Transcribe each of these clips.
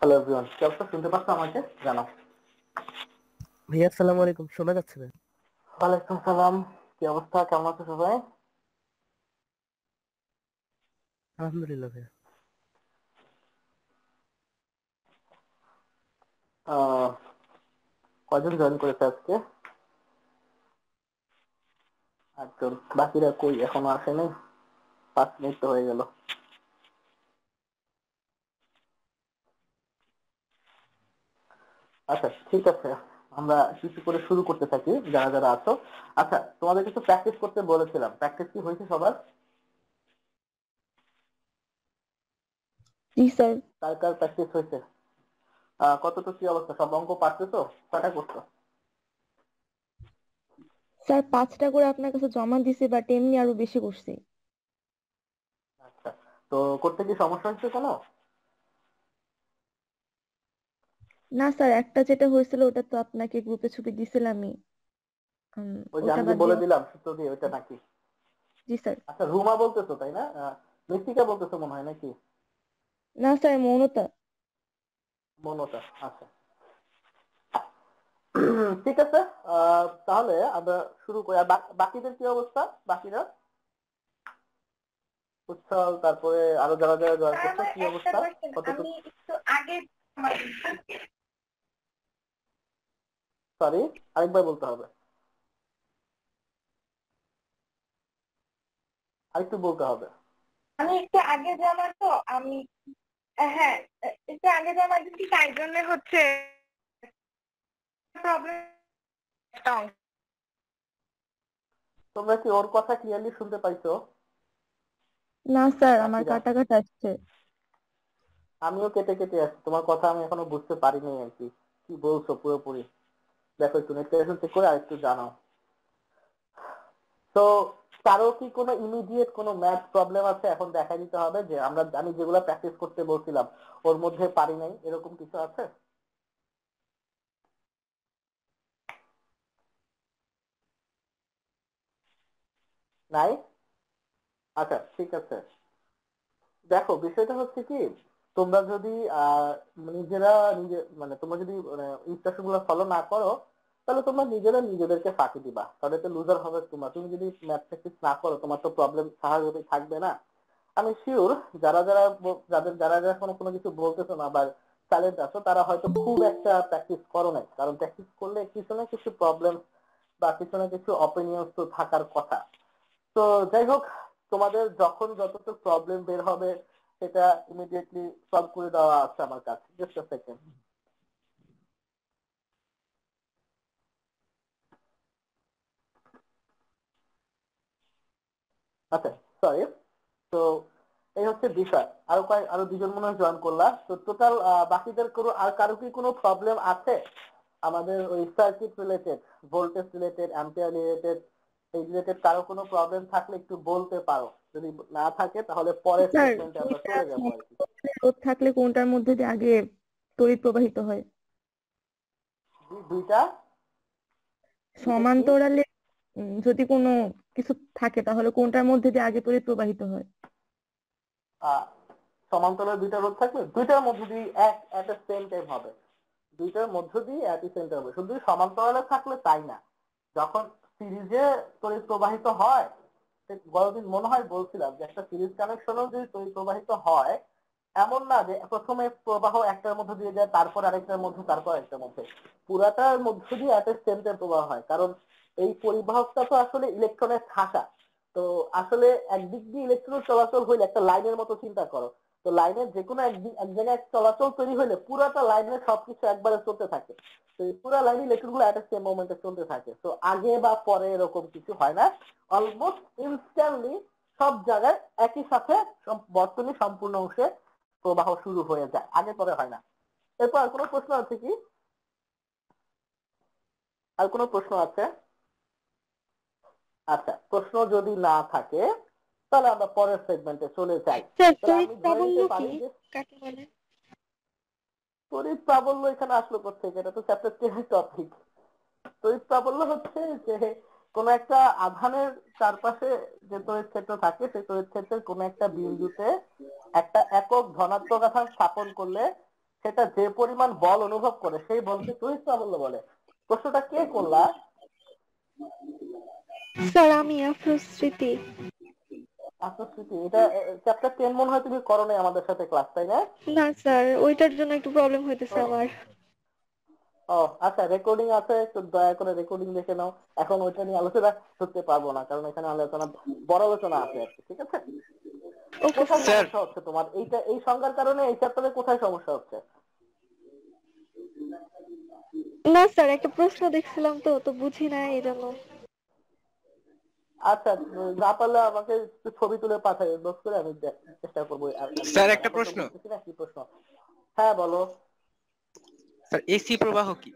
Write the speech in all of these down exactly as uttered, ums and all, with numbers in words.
Hello everyone, কি অবস্থা? শুনতে পাচ্ছ আমাকে? জানাও। ভাইয়া আসসালামু আলাইকুম, শোনা যাচ্ছে না? ওয়ালাইকুম সালাম। কি অবস্থা? কেমন আছো সবাই? আলহামদুলিল্লাহ ভাইয়া। আহ, কয়জন জয়েন করেছে আজকে? আটজন। বাকিরা কই? এখনো আসেনি। পাঁচ মিনিট তো হয়ে গেল। আচ্ছা, ঠিক আছে, আমরা কিছু করে শুরু করতে থাকি যারা যারা আছো। আচ্ছা, তোমাদের কিছু প্র্যাকটিস করতে বলেছিলাম, প্র্যাকটিস কি হয়েছে সবার? জি স্যার। কার কার প্র্যাকটিস হয়েছে? আহ কতটুকু কি অবস্থা? সব অঙ্ক পারতেছো? কয়টা করছো? স্যার পাঁচটা করে আপনার কাছে জমা দিছি, বাট এমনি আরো বেশি করছি। আচ্ছা, তো করতে কি সমস্যা হচ্ছে কোনো? না স্যার, একটা যেটা হয়েছিল ওটা তো আপনাকে গ্রুপে ছবি দিছিলামই। উম, ওই যে ওটা আমি যে বাদ বলে দিয়ে। দিলাম সূত্র দিয়ে, ওইটা নাকি? জি স্যার। আচ্ছা, রুমা বলতেছো তাই না? আহ, মৃত্তিকা বলতেছো মনে হয় নাকি? না স্যার, মৌনতা। মনতা, আচ্ছা। ঠিক আছে, আহ, তাহলে আমরা শুরু করি। আর বাক- বাকিদের কি অবস্থা? বাকিরা উৎসব, তারপরে আরো যারা যারা জয়েন স্যার করছে আমার কি একটা অবস্থা? কোয়েশ্চেন, আমি কতটুকু? একটু আগে সরি, আরেকবার বলতে হবে, আরেকটু বলতে হবে। আমি একটু আগে জমা তো আমি হ্যাঁ একটু আগে জমা দিচ্ছি, তাই জন্য হচ্ছে প্রবলেম। তোমরা কি ওর কথা ক্লিয়ারলি শুনতে পাইছো? না স্যার, আমার বাকিরা, কাটা কাটা আসছে। আমিও কেটে কেটে আসছি, তোমার কথা আমি এখনো বুঝতে পারিনি আর কি, কি বলছো পুরোপুরি। দেখো একটু নেট চেক করে আর একটু জানাও। তো কারো কি কোনো ইমিডিয়েট কোনো ম্যাথ প্রবলেম আছে? এখন দেখা দিতে হবে যে আমরা আমি যেগুলো প্র্যাকটিস করতে বলছিলাম ওর মধ্যে পারি নাই, এরকম কিছু আছে? নাই? আচ্ছা, ঠিক আছে। দেখো বিষয়টা হচ্ছে কি, তোমরা যদি আহ নিজেরা নিজে মানে তোমরা যদি ইনস্ট্রাকশন গুলো ফলো না করো, তাহলে তোমরা নিজেরা নিজেদেরকে ফাঁকি দিবা, তাহলে তো লুজার হবে তোমরা। তুমি যদি ম্যাথ প্র্যাকটিস না করো তোমার তো প্রবলেম স্বাভাবিকভাবেই থাকবে না। আমি শিওর যারা যারা ব- যাদের যারা যারা কোনো কোনো কিছু বলতেছো না বা ট্যালেন্ট আছো, তারা হয়তো খুব একটা প্র্যাকটিস করো নাই, কারণ প্র্যাকটিস করলে কিছু না কিছু প্রবলেম বা কিছু না কিছু অপিনিয়ন তো থাকার কথা। তো যাই হোক, তোমাদের যখন যতটুকু প্রবলেম বের হবে সেটা ইমিডিয়েটলি সলভ করে দেওয়া আছে আমার কাছে। Just a second. আচ্ছা, সরি। তো এই হচ্ছে বিষয়। আরো কয়েক আরো দুজন মনে হয় জয়েন করলা, তো টোটাল বাকিদের কোনো আর কারো কি কোনো প্রবলেম আছে আমাদের ওই circuit related, voltage related, ampere related, এই রিলেটেড কারো কোনো প্রবলেম থাকলে একটু বলতে পারো। যদি না থাকে তাহলে পরের স্যার, সেগমেন্টে আমরা দুইটা চলে যাবো আর কি। রোধ থাকলে কোনটার মধ্যে দিয়ে আগে তড়িৎ প্রবাহিত হয়? দুই- দুইটা দুইটা কি? সমান্তরালে উম, যদি কোনো কিছু থাকে তাহলে কোনটার মধ্যে দিয়ে আগে তড়িৎ প্রবাহিত হয়? আহ সমান্তরাল দুইটা রোধ থাকবে, দুইটার মধ্যে দিয়ে এক এট সেম টাইম হবে। দুইটার মধ্য দিয়ে একই সেন্টার হবে, শুধু সমান্তরালে থাকলে তাই না। যখন সিরিজে তড়িৎ প্রবাহিত হয়, গতদিন মনে হয় বলছিলাম যে একটা সিরিজ কানেকশনও যদি তড়িৎ প্রবাহিত হয়, এমন না যে প্রথমে প্রবাহ একটার মধ্যে দিয়ে যায়, তারপর আরেকটার মধ্যে, তারপর আরেকটার মধ্যে, পুরাটার মধ্য দিয়ে একটা সেন্টার প্রবাহ হয়। কারণ এই পরিবাহকটা তো আসলে ইলেকট্রনের থাকা। তো আসলে একদিক দিয়ে ইলেকট্রন চলাচল হইলে একটা লাইনের মতো চিন্তা করো। তো লাইনের যে কোনো একদিক এক জায়গায় চলাচল তৈরি হলে পুরাটা লাইনের সবকিছু একবারে চলতে থাকে। তো এই পুরা লাইনে ইলেকট্রন গুলো একটা সেম মোমেন্টে চলতে থাকে। তো আগে বা পরে এরকম কিছু হয় না, অলমোস্ট ইনস্ট্যান্টলি সব জায়গায় একই সাথে বর্তনী সম্পূর্ণ অংশে প্রবাহ শুরু হয়ে যায়, আগে পরে হয় না। এরপর আর কোনো প্রশ্ন আছে কি? আর কোনো প্রশ্ন আছে? আচ্ছা, প্রশ্ন যদি না থাকে তাহলে আমরা পরের সেগমেন্টে চলে যাই। স্যার, তাহলে তড়িৎ আমি ধরে প্রাবল্য নিতে কি? পারি যে কাকে বলে? তড়িৎ প্রাবল্য এখানে আসলো কোথেকে? এটা তো চ্যাপ্টার টেনের টপিক। তড়িৎ প্রাবল্য হচ্ছে যে কোন একটা আধানের চারপাশে যে তড়িৎ ক্ষেত্র থাকে, সেই তড়িৎ ক্ষেত্রের কোন একটা বিন্দুতে একটা একক ধনাত্মক আধান স্থাপন করলে সেটা যে পরিমাণ বল অনুভব করে সেই বলকে তড়িৎ প্রাবল্য বলে। প্রশ্নটা কে করলা? স্যার আমি আফরোজ-স্মৃতি। আত্মস্মৃতি, এটা চ্যাপ্টার টেন মনে হয় তুমি করো নাই আমাদের সাথে ক্লাস, তাই না? না স্যার, ওইটার জন্য একটু প্রবলেম হইতেছে ও আমার। ও আচ্ছা, রেকর্ডিং আছে, একটু দয়া করে রেকর্ডিং দেখে নাও। এখন ওইটা নিয়ে আলোচনা করতে পারবো না, কারণ এখানে আলোচনা বড় আলোচনা আছে আর কি, ঠিক আছে? ওকে কোথায় স্যার। সমস্যা হচ্ছে তোমার এইটা, এই সংজ্ঞার কারণে এই চ্যাপ্টারে কোথায় সমস্যা হচ্ছে? না স্যার, একটা প্রশ্ন দেখছিলাম তো তো বুঝি না এই জন্য। আচ্ছা, না পারলে আমাকে একটু ছবি তুলে পাঠাই, নোট করে আমি দে- চেষ্টা করবো আর কি স্যার করার। একটা এখন তো প্রশ্ন, বুঝতেছি না কি প্রশ্ন। হ্যাঁ বলো। স্যার এসি প্রবাহ কি?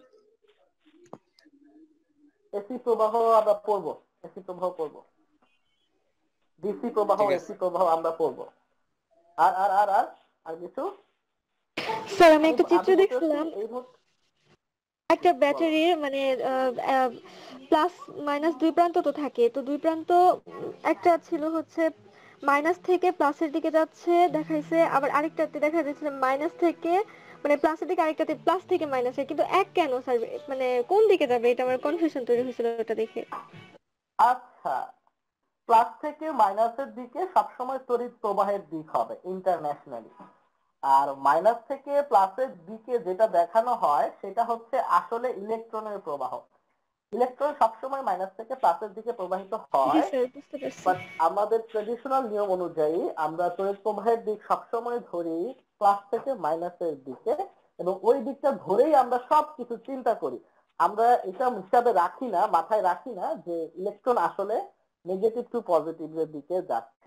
এসি প্রবাহ আমরা পড়বো, এসি প্রবাহ পড়বো, ডিসি প্রবাহ, ঠিক আছে এসি প্রবাহ আমরা পড়বো। আর আর আর আর আর কিছু? স্যার আমি আমি একটা চিত্র আমি বলতে চাচ্ছি দেখছিলাম, এই মুহূর্তে। একটা বলো। ব্যাটারির মানে প্লাস মাইনাস দুই প্রান্ত তো থাকে, তো দুই প্রান্ত উম, একটা ছিল হচ্ছে মাইনাস থেকে প্লাসের দিকে যাচ্ছে দেখাইছে, আবার আরেকটাতে দেখা যাচ্ছে মাইনাস থেকে মানে প্লাসের দিকে, আরেকটাতে প্লাস থেকে মাইনাসে, কিন্তু এক কেন স্যার? মানে কোন দিকে যাবে? এটা আমার কনফিউশন তৈরি হয়েছিল ওটা দেখে। আচ্ছা, প্লাস থেকে মাইনাসের দিকে সবসময় তড়িৎ প্রবাহের দিক হবে ইন্টারন্যাশনালি, আর মাইনাস থেকে প্লাসের দিকে যেটা দেখানো হয় সেটা হচ্ছে আসলে ইলেকট্রনের প্রবাহ। ইলেকট্রন সবসময় মাইনাস থেকে প্লাসের দিকে প্রবাহিত জি হয়, স্যার, বুঝতে পারছি। বাট আমাদের ট্রেডিশনাল নিয়ম অনুযায়ী আমরা তড়িৎ প্রবাহের দিক সবসময় ধরি প্লাস থেকে মাইনাসের দিকে, এবং ওই দিকটা ধরেই আমরা সব কিছু চিন্তা করি। আমরা এটা হিসাবে রাখি না, মাথায় রাখি না যে ইলেকট্রন আসলে নেগেটিভ টু পজিটিভ এর দিকে যাচ্ছে,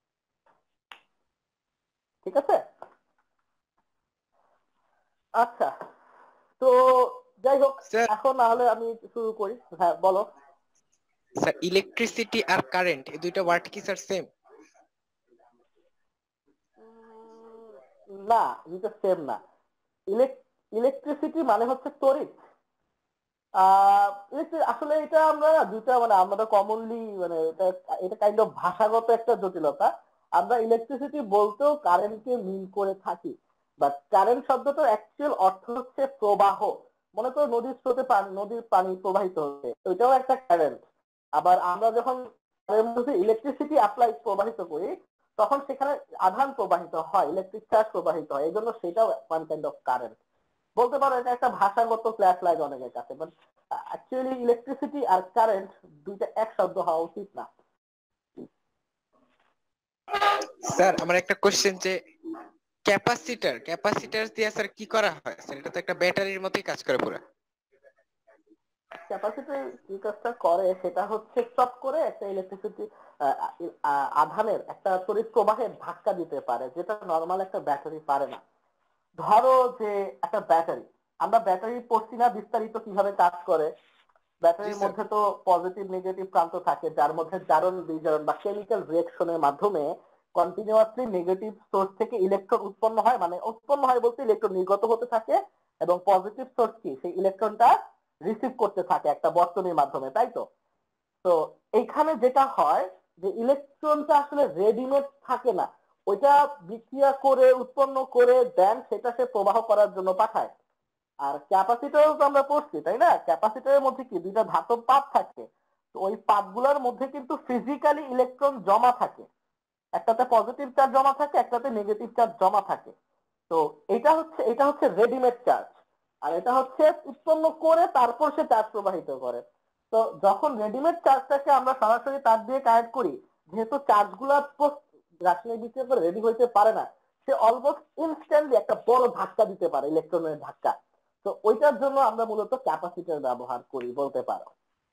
ঠিক আছে? আচ্ছা, তো যাই হোক, স্যার। এখন নাহলে আমি শুরু করি। হ্যাঁ বলো। স্যার ইলেকট্রিসিটি আর কারেন্ট এই দুইটা ওয়ার্ড কি স্যার সেম? না, দুটো সেম না। ইলেকট্রিসিটি মানে হচ্ছে তড়িৎ। আহ আসলে এটা আমরা দুটা মানে আমরা কমনলি মানে এটা এটা কাইন্ড অফ ভাষাগত একটা জটিলতা। আমরা ইলেকট্রিসিটি বলতেও কারেন্টকে মিন করে থাকি, বাট কারেন্ট শব্দটার অ্যাকচুয়াল অর্থ হচ্ছে প্রবাহ। মনে করো নদীর স্রোতে পানি, নদীর পানি প্রবাহিত হচ্ছে, ওইটাও একটা কারেন্ট। আবার আমরা যখন ইলেকট্রিসিটি অ্যাপ্লাই প্রবাহিত করি তখন সেখানে আধান প্রবাহিত হয়, ইলেকট্রিক চার্জ প্রবাহিত হয়, এই জন্য সেটাও ওয়ান কাইন্ড অফ কারেন্ট। বলতে পারো এটা একটা ভাষাগত ফ্ল্যাশ লাইট অনেকের কাছে, বাট অ্যাকচুয়ালি ইলেকট্রিসিটি আর কারেন্ট দুইটা এক শব্দ হওয়া উচিত না। স্যার আমার একটা কোশ্চেন, যে ক্যাপাসিটর ক্যাপাসিটর দিয়ে স্যার কি করা হয়? স্যার এটা তো একটা ব্যাটারির মতোই কাজ করে পুরো। ক্যাপাসিটর যে কাজটা করে সেটা হচ্ছে চট করে একটা ইলেকট্রিসিটি আধানের একটা তড়িৎ প্রবাহের ধাক্কা দিতে পারে, যেটা নর্মাল একটা ব্যাটারি পারে না। ধরো যে একটা ব্যাটারি, আমরা ব্যাটারি পড়ছি না বিস্তারিত কিভাবে কাজ করে। ব্যাটারির মধ্যে তো পজিটিভ নেগেটিভ প্রান্ত থাকে, যার মধ্যে জারণ বিজারণ বা কেমিক্যাল রিঅ্যাকশনের মাধ্যমে কন্টিনিউয়াসলি নেগেটিভ সোর্স থেকে ইলেকট্রন উৎপন্ন হয়, মানে উৎপন্ন হয় বলতে ইলেকট্রন নির্গত হতে থাকে, এবং পজিটিভ সোর্স কি সেই ইলেকট্রনটা রিসিভ করতে থাকে একটা বর্তনীর মাধ্যমে, তাই তো? তো এইখানে যেটা হয় যে ইলেকট্রনটা আসলে রেডিমেড থাকে না, ওইটা বিক্রিয়া করে উৎপন্ন করে দেন সেটা সে প্রবাহ করার জন্য পাঠায়। আর ক্যাপাসিটরও তো আমরা পড়ছি, তাই না? ক্যাপাসিটরের মধ্যে কি দুইটা ধাতব পাত থাকে, তো ওই পাতগুলোর মধ্যে কিন্তু ফিজিক্যালি ইলেকট্রন জমা থাকে, একটাতে পজিটিভ চার্জ জমা থাকে, একটাতে নেগেটিভ চার্জ জমা থাকে। তো এটা হচ্ছে এটা হচ্ছে রেডিমেড চার্জ, আর এটা হচ্ছে উৎপন্ন করে তারপর সে চার্জ প্রবাহিত করে। তো যখন রেডিমেড চার্জটাকে আমরা সরাসরি তার দিয়ে কানেক্ট করি, যেহেতু চার্জগুলো রাসায়নিক বিক্রিয়া করে রেডি হইতে পারে না, সে অলমোস্ট ইনস্ট্যান্টলি একটা বড় ধাক্কা দিতে পারে, ইলেকট্রনের ধাক্কা। তো ওইটার জন্য আমরা মূলত ক্যাপাসিটর ব্যবহার করি বলতে পারো।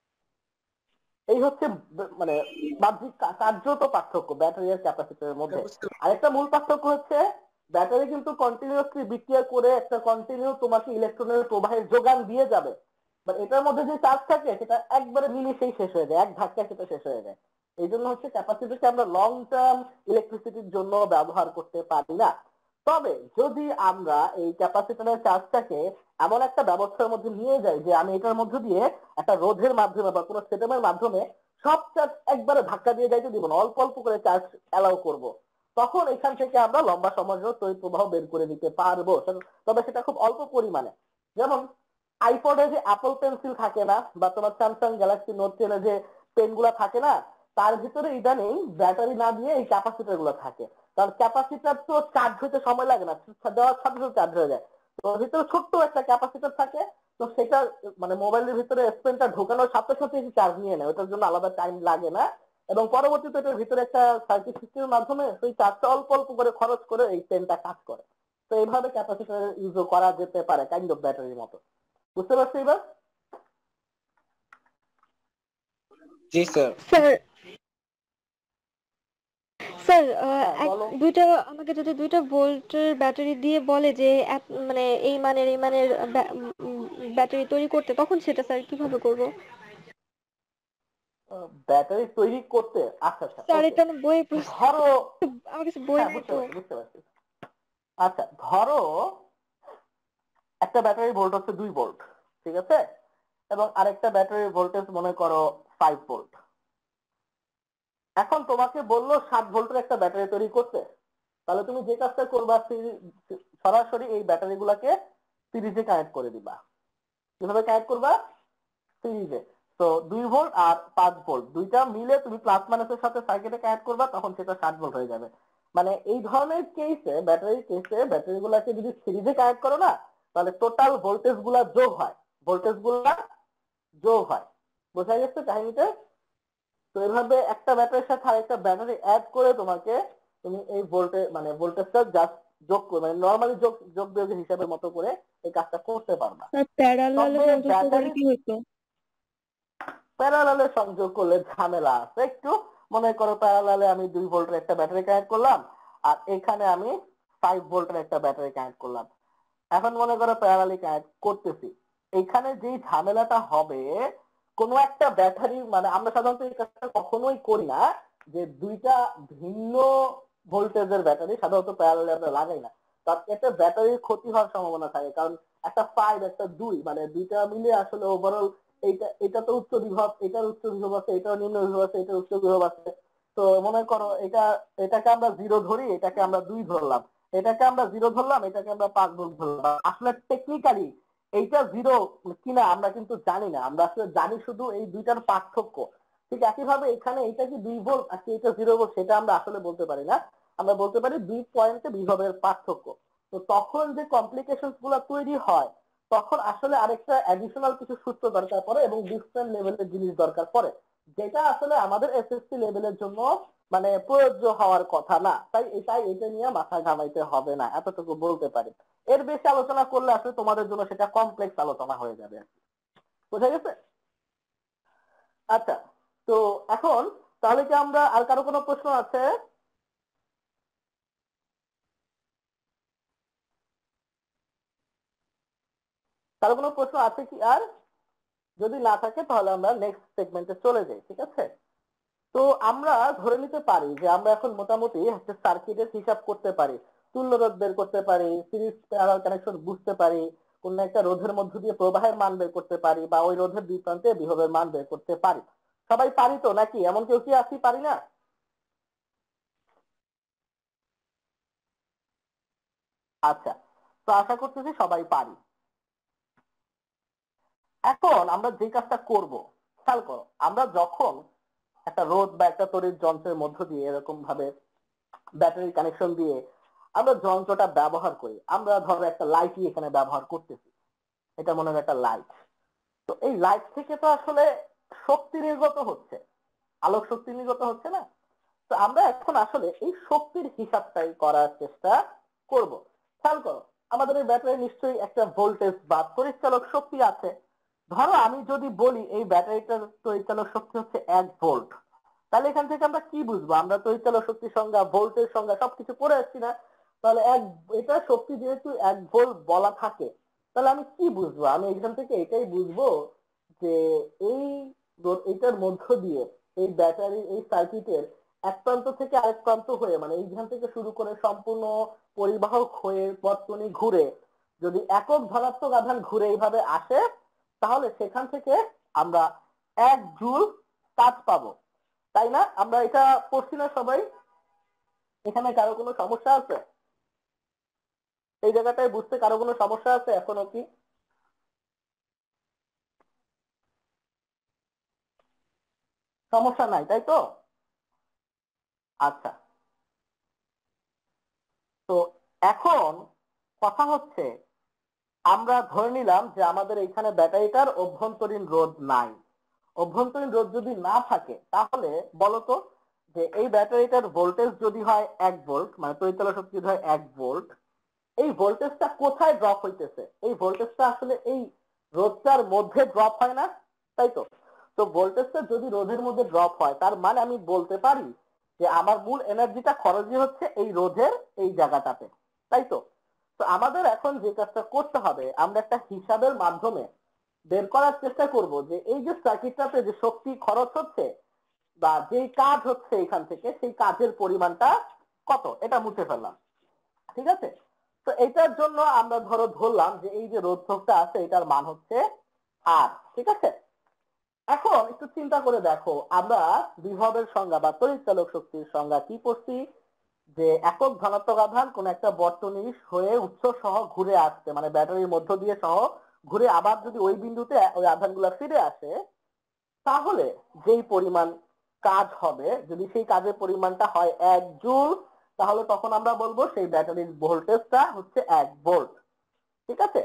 এই হচ্ছে মানে বাহ্যিক কার্যত পার্থক্য ব্যাটারি আর ক্যাপাসিটরের মধ্যে। আরেকটা মূল পার্থক্য হচ্ছে ব্যাটারি কিন্তু কন্টিনিউয়াসলি বিক্রিয়া করে একটা কন্টিনিউ তোমাকে ইলেকট্রনের প্রবাহের যোগান দিয়ে যাবে, বাট এটার মধ্যে যে চার্জ থাকে সেটা একবারে নিমিশেই শেষ হয়ে যায়, এক ধাক্কায় সেটা শেষ হয়ে যায়। এই জন্য হচ্ছে ক্যাপাসিটরকে আমরা লং টার্ম ইলেকট্রিসিটির জন্য ব্যবহার করতে পারি না। তবে যদি আমরা এই ক্যাপাসিটরের চার্জটাকে এমন একটা ব্যবস্থার মধ্যে নিয়ে যাই যে আমি এটার মধ্যে দিয়ে একটা রোধের মাধ্যমে বা কোনো সেটেমের মাধ্যমে সব চার্জ একবারে ধাক্কা দিয়ে যাইতে দিব না, অল্প অল্প করে চার্জ অ্যালাউ করব, তখন এখান থেকে আমরা লম্বা সময় ধরে তড়িৎ প্রবাহ বের করে দিতে পারবো, তবে সেটা খুব অল্প পরিমাণে। যেমন আইপডে যে অ্যাপল পেন্সিল থাকে না, বা তোমার স্যামসাং গ্যালাক্সি নোট টেনে যে পেন গুলা থাকে না, তার ভিতরে ইদানিং ব্যাটারি না দিয়ে এই ক্যাপাসিটার গুলো থাকে। কারণ ক্যাপাসিটার তো চার্জ হতে সময় লাগে না, দেওয়ার সাথে সাথে চার্জ হয়ে যায়। তো ওর ভিতরে ছোট্ট একটা ক্যাপাসিটার থাকে, তো সেটা মানে মোবাইলের ভিতরে স্পেনটা ঢোকানোর সাথে সাথে চার্জ নিয়ে নেয়, ওটার জন্য আলাদা টাইম লাগে না। এবং পরবর্তীতে এটার ভিতরে একটা সার্কিট সিস্টেমের মাধ্যমে সেই চার্জটা অল্প অল্প করে খরচ করে এই পেনটা কাজ করে। তো এইভাবে ক্যাপাসিটার ইউজ করা যেতে পারে, কাইন্ড অফ ব্যাটারির মতো। বুঝতে পারছি এবার? জি স্যার। স্যার স্যার হ্যাঁ, এক বলো। দুইটা আমাকে যদি দুইটা ভোল্টের ব্যাটারি দিয়ে বলে যে এত- মানে এই মানের এই মানের ব্যাটারি তৈরি করতে, তখন সেটা স্যার কিভাবে করব? ব্যাটারি তৈরি করতে, আচ্ছা আচ্ছা, স্যার ওকে। এটা আমি বইয়ে প্রশ্ন, ধরো, আমার কাছে বই হ্যাঁ নাই বুঝতে তো। পারছি বুঝতে পারছি আচ্ছা, ধরো একটা ব্যাটারি ভোল্ট হচ্ছে দুই ভোল্ট, ঠিক আছে, এবং আরেকটা ব্যাটারির ভোল্টেজ মনে করো ফাইভ ভোল্ট। এখন তোমাকে বললো সাত ভোল্টের একটা ব্যাটারি তৈরি করতে, তাহলে তুমি যে কাজটা করবা, সরাসরি এই ব্যাটারি গুলাকে সিরিজে কানেক্ট করে দিবা। কিভাবে কানেক্ট করবা? সিরিজে। তো দুই ভোল্ট আর পাঁচ ভোল্ট দুইটা মিলে তুমি প্লাস মাইনাসের সাথে সার্কিটে কানেক্ট করবা, তখন সেটা ষাট ভোল্ট হয়ে যাবে। মানে এই ধরনের কেসে, ব্যাটারির কেসে ব্যাটারি গুলাকে যদি সিরিজে কানেক্ট করো না, তাহলে টোটাল ভোল্টেজ গুলা যোগ হয়, ভোল্টেজ গুলা যোগ হয়। বোঝা গেছে কাহিনীটা? তো এভাবে একটা ব্যাটারির সাথে আরেকটা ব্যাটারি অ্যাড করে তোমাকে তুমি এই ভোল্টেজ মানে ভোল্টেজটা জাস্ট যোগ করে, মানে নরমালি যোগ যোগ বিয়োগের হিসাবের মতো করে এই কাজটা করতে পারবা। স্যার প্যারালালে তবে সংযুক্ত করলে ব্যাটারি কি হইতো? প্যারালালে সংযোগ করলে ঝামেলা আছে একটু। মনে করো প্যারালালে আমি দুই ভোল্টের একটা ব্যাটারি কানেক্ট করলাম, আর এখানে আমি ফাইভ ভোল্টের একটা ব্যাটারি কানেক্ট করলাম। এখন মনে করো প্যারালালি কানেক্ট করতেছি, এখানে যে ঝামেলাটা হবে, কোনো একটা ব্যাটারি, মানে আমরা সাধারণত এই কাজটা কখনোই করি না যে দুইটা ভিন্ন ভোল্টেজের ব্যাটারি সাধারণত প্যারালালে আমরা লাগাই না, তার এতে ব্যাটারির ক্ষতি হওয়ার সম্ভাবনা থাকে। কারণ একটা ফাইভ একটা দুই, মানে দুইটা মিলে আসলে ওভারঅল এইটা, এটা তো উচ্চ বিভব, এটার উচ্চ বিভব আছে, এটার নিম্ন বিভব আছে, এটার উচ্চ বিভব আছে। তো মনে করো এটা, এটাকে আমরা জিরো ধরি, এটাকে আমরা দুই ধরলাম, এটাকে আমরা জিরো ধরলাম, এটাকে আমরা পাঁচ ভোল্ট ধরলাম। আসলে টেকনিক্যালি এইটা জিরো কিনা আমরা কিন্তু জানি না, আমরা আসলে জানি শুধু এই দুইটার পার্থক্য। ঠিক একইভাবে এখানে এটা কি দুই ভোল্ট আর এটা জিরো ভোল্ট, সেটা আমরা আসলে বলতে পারি না। আমরা বলতে পারি দুই পয়েন্টে বিভবের পার্থক্য। তো তখন যে কমপ্লিকেশন গুলো তৈরি হয়, তখন আসলে আরেকটা অ্যাডিশনাল কিছু সূত্র দরকার পড়ে এবং ডিফারেন্ট লেভেলের জিনিস দরকার পড়ে, যেটা আসলে আমাদের এসএসসি লেভেলের জন্য মানে প্রযোজ্য হওয়ার কথা না। তাই এটাই, এটা নিয়ে মাথা ঘামাইতে হবে না, এতটুকু বলতে পারি। এর বেশি আলোচনা করলে আসলে তোমাদের জন্য সেটা কমপ্লেক্স আলোচনা হয়ে যাবে। বুঝা গেছে? আচ্ছা, তো এখন তাহলে কি আমরা, আর কারো কোনো প্রশ্ন আছে? কারো কোনো প্রশ্ন আছে কি আর? যদি না থাকে তাহলে আমরা নেক্সট সেগমেন্টে চলে যাই, ঠিক আছে? তো আমরা ধরে নিতে পারি যে আমরা এখন মোটামুটি একটা সার্কিটের হিসাব করতে পারি, তুল্য রোধ বের করতে পারি, সিরিজ প্যারালাল কানেকশন বুঝতে পারি, কোন একটা রোধের মধ্য দিয়ে প্রবাহের মান বের করতে পারি, বা ওই রোধের দুই প্রান্তে বিভবের মান বের করতে পারি। সবাই পারি তো নাকি? এমন কেউ কি আছি পারি না? আচ্ছা, তো আশা করতেছি সবাই পারি। এখন আমরা যে কাজটা করব, খেয়াল করো, আমরা যখন একটা রোধ বা একটা তড়িৎ যন্ত্রের মধ্য দিয়ে এরকম ভাবে ব্যাটারি কানেকশন দিয়ে আমরা যন্ত্রটা ব্যবহার করি, আমরা ধরো একটা লাইটই এখানে ব্যবহার করতেছি, এটা মনে হয় একটা লাইট। তো এই লাইট থেকে তো আসলে শক্তি নির্গত হচ্ছে, আলোক শক্তি নির্গত হচ্ছে না? তো আমরা এখন আসলে এই শক্তির হিসাবটাই করার চেষ্টা করব। খেয়াল করো, আমাদের এই ব্যাটারি নিশ্চয়ই একটা ভোল্টেজ বা পরিচালক শক্তি আছে। ধরো আমি যদি বলি এই ব্যাটারিটার পরিচালক শক্তি হচ্ছে এক ভোল্ট, তাহলে এখান থেকে আমরা কি বুঝবো? আমরা পরিচালক শক্তির সংজ্ঞা, ভোল্টের সংজ্ঞা সবকিছু পড়ে আসছি না? তাহলে এক, এটা শক্তি যেহেতু এক ভোল্ট বলা থাকে, তাহলে আমি কি বুঝবো? আমি এখান থেকে এটাই বুঝবো যে এই এটার মধ্য দিয়ে এই ব্যাটারি এই সার্কিটের এক প্রান্ত থেকে আরেক প্রান্ত হয়ে, মানে এইখান থেকে শুরু করে সম্পূর্ণ পরিবাহক হয়ে বর্তনী ঘুরে যদি একক ধনাত্মক আধান ঘুরে এইভাবে আসে, তাহলে সেখান থেকে আমরা এক জুল কাজ পাবো, তাই না? আমরা এটা পড়ছি না সবাই? এখানে কারো কোনো সমস্যা আছে? এই জায়গাটায় বুঝতে কারো কোনো সমস্যা আছে এখনো কি? সমস্যা নাই তাই তো? আচ্ছা, তো এখন কথা হচ্ছে আমরা ধরে নিলাম যে আমাদের এখানে ব্যাটারিটার অভ্যন্তরীণ রোধ নাই। অভ্যন্তরীণ রোধ যদি না থাকে তাহলে বলতো যে এই ব্যাটারিটার ভোল্টেজ যদি হয় এক ভোল্ট, মানে তড়িৎচলা শক্তি যদি হয় এক ভোল্ট, এই ভোল্টেজটা কোথায় ড্রপ হইতেছে? এই ভোল্টেজটা আসলে এই রোধটার মধ্যে ড্রপ হয় না, তাই তো? তো ভোল্টেজটা যদি রোধের মধ্যে ড্রপ হয় তার মানে আমি বলতে পারি যে আমার মূল এনার্জিটা খরচই হচ্ছে এই রোধের এই জায়গাটাতে, তাই তো? তো আমাদের এখন যে কাজটা করতে হবে, আমরা একটা হিসাবের মাধ্যমে বের করার চেষ্টা করব যে এই যে সার্কিটটাতে যে শক্তি খরচ হচ্ছে বা যেই কাজ হচ্ছে এখান থেকে সেই কাজের পরিমাণটা কত, এটা মুছে ফেললাম, ঠিক আছে? তো এটার জন্য আমরা ধরো ধরলাম যে এই যে রোধকটা আছে এটার মান হচ্ছে আর, ঠিক আছে? এখন একটু চিন্তা করে দেখো আমরা বিভবের সংজ্ঞা বা তড়িৎচালক শক্তির সংজ্ঞা কি পড়ছি, যে একক ধনাত্মক আধান কোন একটা বর্তনী হয়ে উৎস সহ ঘুরে আসছে, মানে ব্যাটারির মধ্য দিয়ে সহ ঘুরে আবার যদি ওই বিন্দুতে ওই আধানগুলো ফিরে আসে তাহলে যেই পরিমাণ কাজ হবে, যদি সেই কাজের পরিমাণটা হয় এক জুল, তাহলে তখন আমরা বলবো সেই ব্যাটারির ভোল্টেজটা হচ্ছে এক ভোল্ট, ঠিক আছে?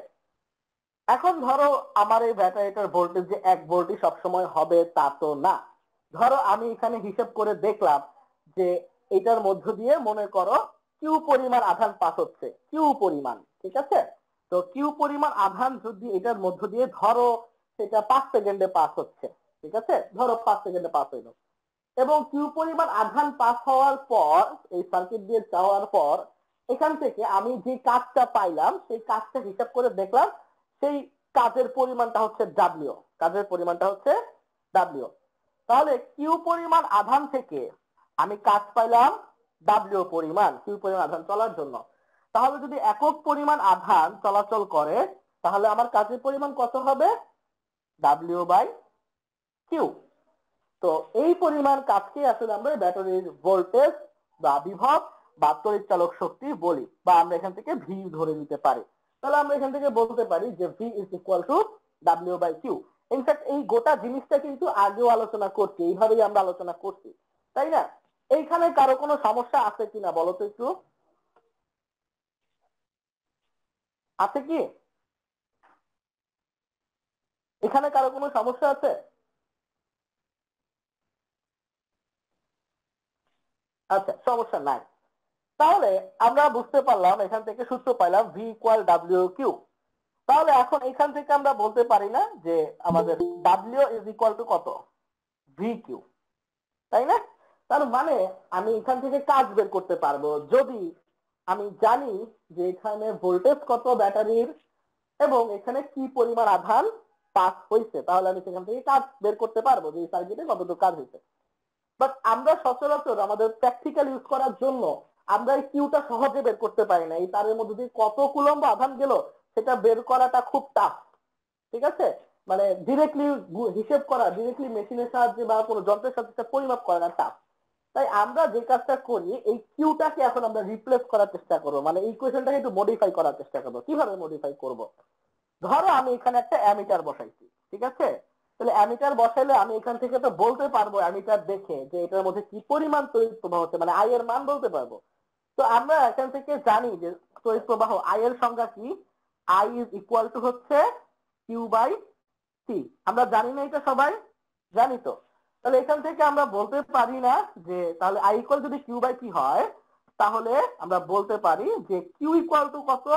এখন ধরো আমার এই ব্যাটারিটার ভোল্টেজ যে এক ভোল্টই সবসময় হবে তা তো না। ধরো আমি এখানে হিসেব করে দেখলাম যে এটার মধ্য দিয়ে মনে করো কিউ পরিমাণ আধান পাস হচ্ছে, কিউ পরিমাণ, ঠিক আছে? তো কিউ পরিমাণ আধান যদি এটার মধ্য দিয়ে ধরো সেটা পাঁচ সেকেন্ডে পাস হচ্ছে, ঠিক আছে? ধরো পাঁচ সেকেন্ডে পাস হইলো, এবং কিউ পরিমাণ আধান পাস হওয়ার পর এই সার্কিট দিয়ে যাওয়ার পর এখান থেকে আমি যে কাজটা পাইলাম সেই কাজটা হিসাব করে দেখলাম সেই কাজের পরিমাণটা হচ্ছে ডাব্লিউ, কাজের পরিমাণটা হচ্ছে ডাব্লিউ। তাহলে কিউ পরিমাণ আধান থেকে আমি কাজ পাইলাম ডাব্লিউ পরিমাণ, কিউ পরিমাণ আধান চলার জন্য। তাহলে যদি একক পরিমাণ আধান চলাচল করে তাহলে আমার কাজের পরিমাণ কত হবে? W by Q. তো এই পরিমাণ কাজকে আসলে আমরা ব্যাটারির ভোল্টেজ বা বিভব বা তড়িৎচালক শক্তি বলি, বা আমরা এখান থেকে ভি ধরে নিতে পারি। তাহলে আমরা এখান থেকে বলতে পারি যে V is equal to W by Q. In fact এই গোটা জিনিসটা কিন্তু আগেও আলোচনা করছি, এইভাবেই আমরা আলোচনা করছি, তাই না? এইখানে কারো কোনো সমস্যা আছে কিনা বলো তো একটু, আছে কি? এখানে কারো কোনো সমস্যা আছে? আচ্ছা, সমস্যা নাই। তাহলে আমরা বুঝতে পারলাম এখান থেকে সূত্র পাইলাম ভি ইকুয়াল ডাব্লিউ কিউ। তাহলে এখন এখান থেকে আমরা বলতে পারি না যে আমাদের ডাব্লিউ ইজ ইকুয়াল টু কত? ভি কিউ, তাই না? তার মানে আমি এখান থেকে কাজ বের করতে পারবো যদি আমি জানি যে এখানে ভোল্টেজ কত ব্যাটারির এবং এখানে কি পরিমাণ আধান পাস হয়েছে, তাহলে আমি সেখান থেকে কাজ বের করতে পারবো যে এই সার্কিটে কতটুকু কাজ হয়েছে। বাট আমরা সচরাচর আমাদের প্র্যাকটিক্যাল ইউজ করার জন্য আমরা এই কিউটা সহজে বের করতে পারি না, এই তারের মধ্যে দিয়ে কত কুলম্ব আধান গেল সেটা বের করাটা খুব টাফ, ঠিক আছে? মানে ডিরেক্টলি হিসেব করা, ডিরেক্টলি মেশিনের সাহায্যে বা কোনো যন্ত্রের সাহায্যে পরিমাপ করাটা টাফ। তাই আমরা যে কাজটা করি এই কিউটাকে এখন আমরা রিপ্লেস করার চেষ্টা করবো, মানে এই ইকুয়েশনটাকে একটু মডিফাই করার চেষ্টা করবো। কিভাবে মডিফাই করব? ধরো আমি এখানে একটা অ্যামিটার বসাইছি, ঠিক আছে? তাহলে অ্যামিটার বসাইলে আমি এখান থেকে তো বলতে পারবো অ্যামিটার দেখে যে এটার মধ্যে কি পরিমাণ তড়িৎ প্রবাহ হচ্ছে, মানে আই এর মান বলতে পারবো। তো আমরা এখান থেকে জানি যে তড়িৎ প্রবাহ আই এর সংজ্ঞা কি, আই ইজ ইকুয়াল টু হচ্ছে কিউ বাই সি। আমরা জানি না এটা সবাই? জানি তো। তাহলে এখান থেকে আমরা বলতে পারি না যে তাহলে আই ইকুয়াল যদি কিউ বাই সি হয় তাহলে আমরা বলতে পারি যে কিউ ইকুয়াল টু কত?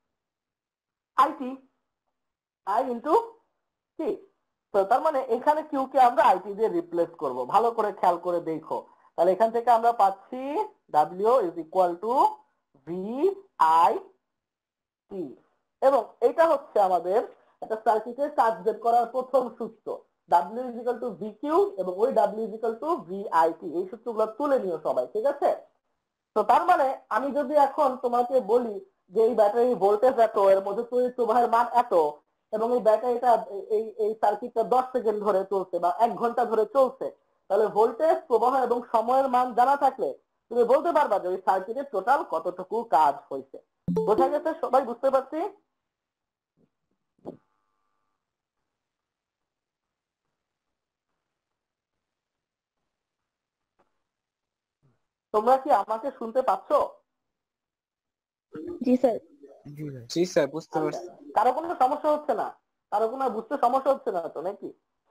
I T, I into C. তো তার মানে এখানে কিউ কে আমরা আইটি দিয়ে রিপ্লেস করব। ভালো করে খেয়াল করে দেখো, তাহলে এখান থেকে আমরা পাচ্ছি W is equal to V I T, এবং এটা হচ্ছে আমাদের একটা সার্কিটের কাজ বের করার প্রথম সূত্র। W is equal to V Q এবং ওই W is equal to V I T, এই সূত্রগুলো তুলে নিও সবাই, ঠিক আছে? তো তার মানে আমি যদি এখন তোমাকে বলি যে এই ব্যাটারি ভোল্টেজ এত, এর মধ্যে তড়িৎ প্রবাহের মান এত, এবং এই ব্যাটারিটা এই এই সার্কিটটা দশ সেকেন্ড ধরে চলছে বা এক ঘন্টা ধরে চলছে, তাহলে ভোল্টেজ প্রবাহ এবং সময়ের মান জানা থাকলে তুমি বলতে পারবা যে ওই সার্কিটের টোটাল কতটুকু কাজ হয়েছে। বোঝা গেছে? সবাই বুঝতে পারছি? তোমরা কি আমাকে শুনতে পাচ্ছ? জি স্যার। জি ভাই। জি স্যার, বুঝতে আচ্ছা, পারছি। কারো কোনো সমস্যা হচ্ছে না? কারো কোনো বুঝতে সমস্যা হচ্ছে না তো নাকি?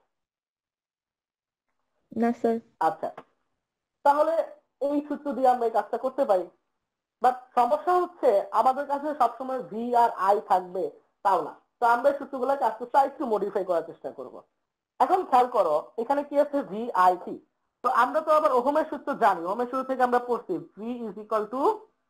না স্যার। আচ্ছা, তাহলে এই সূত্র দিয়ে আমরা এই কাজটা করতে পারি। বাট সমস্যা হচ্ছে আমাদের কাছে সবসময় ভি আর আই থাকবে তাও না। তো আমরা এই সূত্রগুলোকে আস্তে আস্তে একটু মডিফাই করার চেষ্টা করব। এখন খেয়াল করো এখানে কি আছে, ভি আই টি। তো আমরা তো আবার ওহমের সূত্র জানি, ওহমের সূত্র থেকে আমরা পড়ছি V is equal to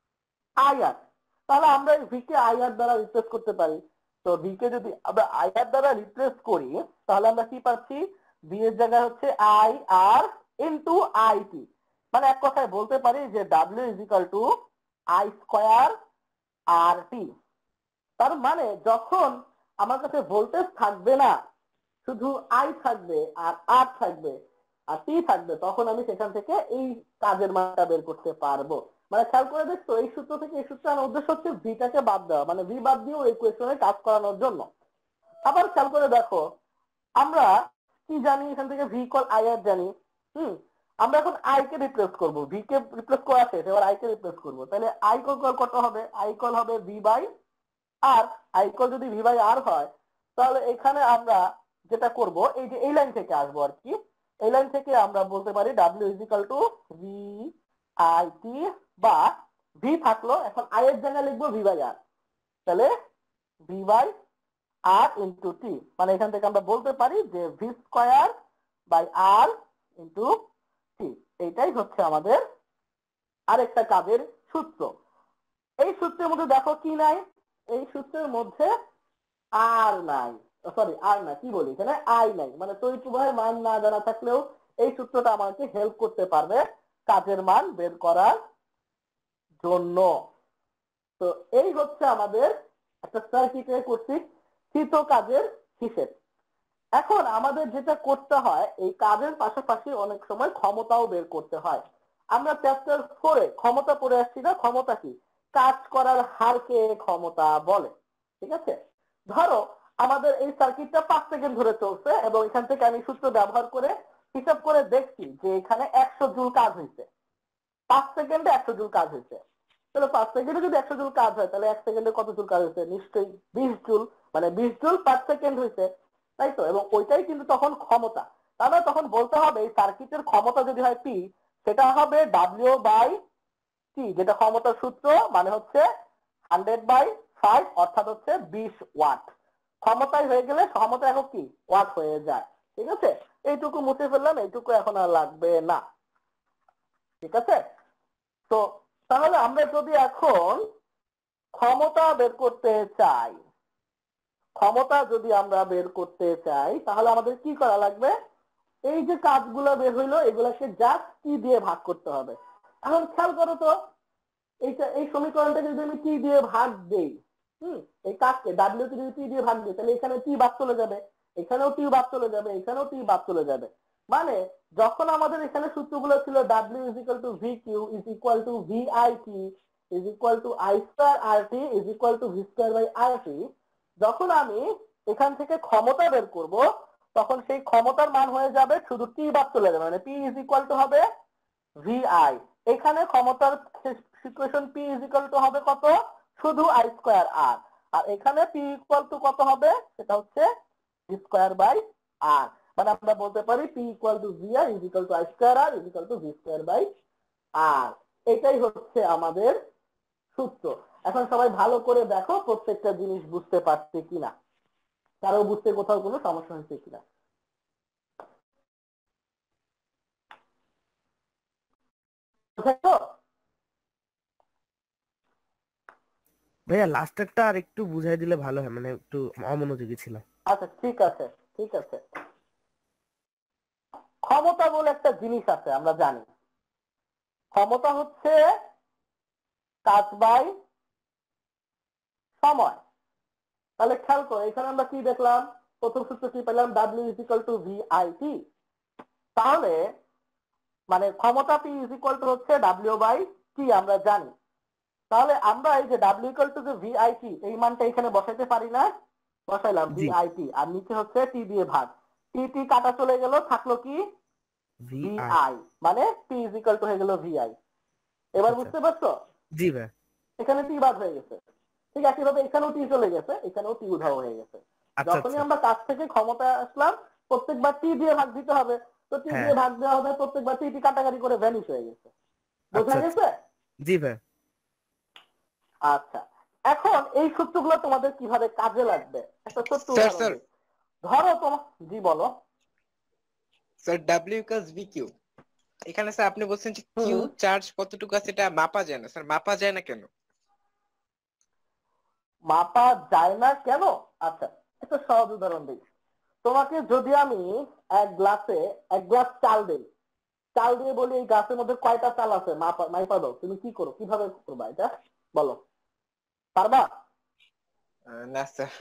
I R. তাহলে আমরা ভি কে আই আর দ্বারা রিপ্লেস করতে পারি। তো ভি কে যদি আমরা আই আর দ্বারা রিপ্লেস করি তাহলে আমরা কি পাচ্ছি, ভি এর জায়গায় হচ্ছে I R into I T. মানে এক কথায় বলতে পারি যে W is equal to I square R T. তার মানে যখন আমার কাছে ভোল্টেজ থাকবে না, শুধু আই থাকবে আর আর থাকবে আর টি থাকবে, তখন আমি সেখান থেকে এই কাজের মানটা বের করতে পারবো। মানে খেয়াল করে দেখছো এই সূত্র থেকে এই সূত্র আনার উদ্দেশ্য হচ্ছে ভিটাকে বাদ দেওয়া, মানে ভি বাদ দিয়ে ওই ইকুয়েশনে কাজ করানোর জন্য। আবার খেয়াল করে দেখো আমরা কি জানি, এখান থেকে ভি কল আই আর জানি। হুম, আমরা এখন আই কে রিপ্লেস করব, ভি কে রিপ্লেস করা শেষ, এবার আই কে রিপ্লেস করব। তাহলে আই কল কত হবে, আই কল হবে ভি বাই আর। আই কল যদি ভি বাই আর হয় তাহলে এখানে আমরা যেটা করব, এই যে এই লাইন থেকে আসবো আর কি, এই লাইন থেকে আমরা বলতে পারি W is equal to V I T, বা ভি থাকলো এখন আই এর জায়গায় লিখবো ভি বাই আর। তাহলে V by R into T, মানে এখান থেকে আমরা বলতে পারি যে V square by R into T. এইটাই হচ্ছে আমাদের আরেকটা কাজের সূত্র। এই সূত্রের মধ্যে দেখো কি নাই, এই সূত্রের মধ্যে আর নাই, সরি আর না, কি বলি এখানে আই নাই। মানে তড়িৎ প্রবাহের মান না জানা থাকলেও এই সূত্রটা আমাকে হেল্প করতে পারবে কাজের মান বের করার জন্য। তো এই হচ্ছে আমাদের একটা সার্কিটের কর্তৃক কৃত কাজের হিসেব। এখন আমাদের যেটা করতে হয়, এই কাজের পাশাপাশি অনেক সময় ক্ষমতাও বের করতে হয়। আমরা চ্যাপ্টার ফোরে ক্ষমতা পড়ে আসছি না, ক্ষমতা কি, কাজ করার হারকে ক্ষমতা বলে। ঠিক আছে, ধরো আমাদের এই সার্কিটটা পাঁচ সেকেন্ড ধরে চলছে এবং এখান থেকে আমি সূত্র ব্যবহার করে হিসাব করে দেখছি যে এখানে একশো জুল কাজ হয়েছে, পাঁচ সেকেন্ডে একশো জুল কাজ হয়েছে। তাহলে পাঁচ সেকেন্ডে যদি একশো জুল কাজ হয় তাহলে এক সেকেন্ডে কত জুল কাজ হয়েছে, নিশ্চয়ই বিশ জুল, মানে বিশ জুল পার সেকেন্ড হয়েছে, তাই তো? এবং ওইটাই কিন্তু তখন ক্ষমতা। তাহলে তখন বলতে হবে এই সার্কিটের ক্ষমতা যদি হয় পি, সেটা হবে ডাব্লিউ বাই টি, যেটা ক্ষমতার সূত্র, মানে হচ্ছে হান্ড্রেড বাই ফাইভ, অর্থাৎ হচ্ছে বিশ ওয়াট। ক্ষমতায় হয়ে গেলে ক্ষমতা এখন কি ওয়াট হয়ে যায়। ঠিক আছে, এইটুকু মুছে ফেললাম, এইটুকু এখন আর লাগবে না। ঠিক আছে, তো তাহলে আমরা যদি এখন ক্ষমতা বের করতে চাই, ক্ষমতা যদি আমরা বের করতে চাই তাহলে আমাদের কি করা লাগবে, এই যে কাজগুলো বের হইলো এগুলাকে জাস্ট কি দিয়ে ভাগ করতে হবে। এখন খেয়াল করো তো, এইটা এই সমীকরণটাকে যদি আমি টি দিয়ে ভাগ দেই, হুম, এই কাজকে ডাব্লিউ কে যদি টি দিয়ে ভাগ দিই তাহলে এখানে টি বাদ চলে যাবে, এখানেও টি বাদ চলে যাবে, এখানেও টি বাদ চলে যাবে। মানে যখন আমাদের এখানে সূত্রগুলো ছিল W is equal to V Q is equal to V I T is equal to I square R T is equal to V square by R T, যখন আমি এখান থেকে ক্ষমতা বের করব তখন সেই ক্ষমতার মান হয়ে যাবে শুধু টি বাদ চলে যাবে, মানে পি ইজ ইকুয়াল টু হবে ভি আই। এখানে ক্ষমতার equation P is equal to হবে কত, শুধু আই স্কোয়ার আর। আর এখানে পি ইকুয়াল টু কত হবে, সেটা হচ্ছে ভি স্কোয়ার বাই আর। মানে আমরা বলতে পারি P equal to V R is equal to I square R is equal to V square by R. এটাই হচ্ছে আমাদের সূত্র। এখন সবাই ভালো করে দেখো প্রত্যেকটা জিনিস বুঝতে পারছে কিনা, কারো বুঝতে কোথাও কোনো সমস্যা হচ্ছে কিনা। ভাইয়া লাস্টেরটা আর একটু বুঝাই দিলে ভালো হয়, মানে একটু অমনোযোগী ছিলাম। আচ্ছা ঠিক আছে, ঠিক আছে। ক্ষমতা বলে একটা জিনিস আছে আমরা জানি, ক্ষমতা হচ্ছে কাজ বাই সময়। তাহলে খেয়াল করো এখানে আমরা কি দেখলাম, প্রথম সূত্র কি পেলাম, W is equal to V I T. তাহলে মানে ক্ষমতা P ইজ ইকুয়াল টু হচ্ছে W বাই T আমরা জানি। তাহলে আমরা এই যে W ইকুয়াল টু যে V I T এই মানটা এখানে বসাইতে পারি না? বসাইলাম V জি I T আর নিচে হচ্ছে T দিয়ে ভাগ। T T কাটা চলে গেল, থাকলো কি ভি V আই। I, মানে P ইজ ইকুয়াল টু হয়ে গেল V I। এবার আচ্ছা বুঝতে পারছো? জি ভাই। এখানে T বাদ হয়ে গেছে। ঠিক একইভাবে এখানেও T চলে গেছে, এখানেও T উধাও হয়ে গেছে। আচ্ছা যখনই আচ্ছা আমরা কাছ থেকে ক্ষমতায় আসলাম প্রত্যেকবার T দিয়ে ভাগ দিতে হবে, তো T হ্যাঁ দিয়ে ভাগ দেওয়া হবে, প্রত্যেকবার T T কাটাকাটি করে ভ্যানিশ হয়ে গেছে। বোঝা আচ্ছা আচ্ছা গেছে? জি ভাই। আচ্ছা, এখন এই সূত্রগুলো তোমাদের কিভাবে কাজে লাগবে একটা ছোট্ট স্যার উদাহরণ স্যার দিই। ধরো তোমার, জি বলো। Sir W equals V Q, এখানে স্যার আপনি বলছেন যে কিউ হুম, চার্জ কতটুকু আছে এটা মাপা যায় না, স্যার মাপা যায় না কেন? মাপা যায় না কেন? আচ্ছা, একটা সহজ উদাহরণ দিই। তোমাকে যদি আমি এক গ্লাসে এক গ্লাস চাল দিই, চাল দিয়ে বলি এই গ্লাসের মধ্যে কয়টা চাল আছে মাপা মাইপা দাও, তুমি কি করো, কিভাবে করবা এটা বলো? পারবা? আহ, না স্যার।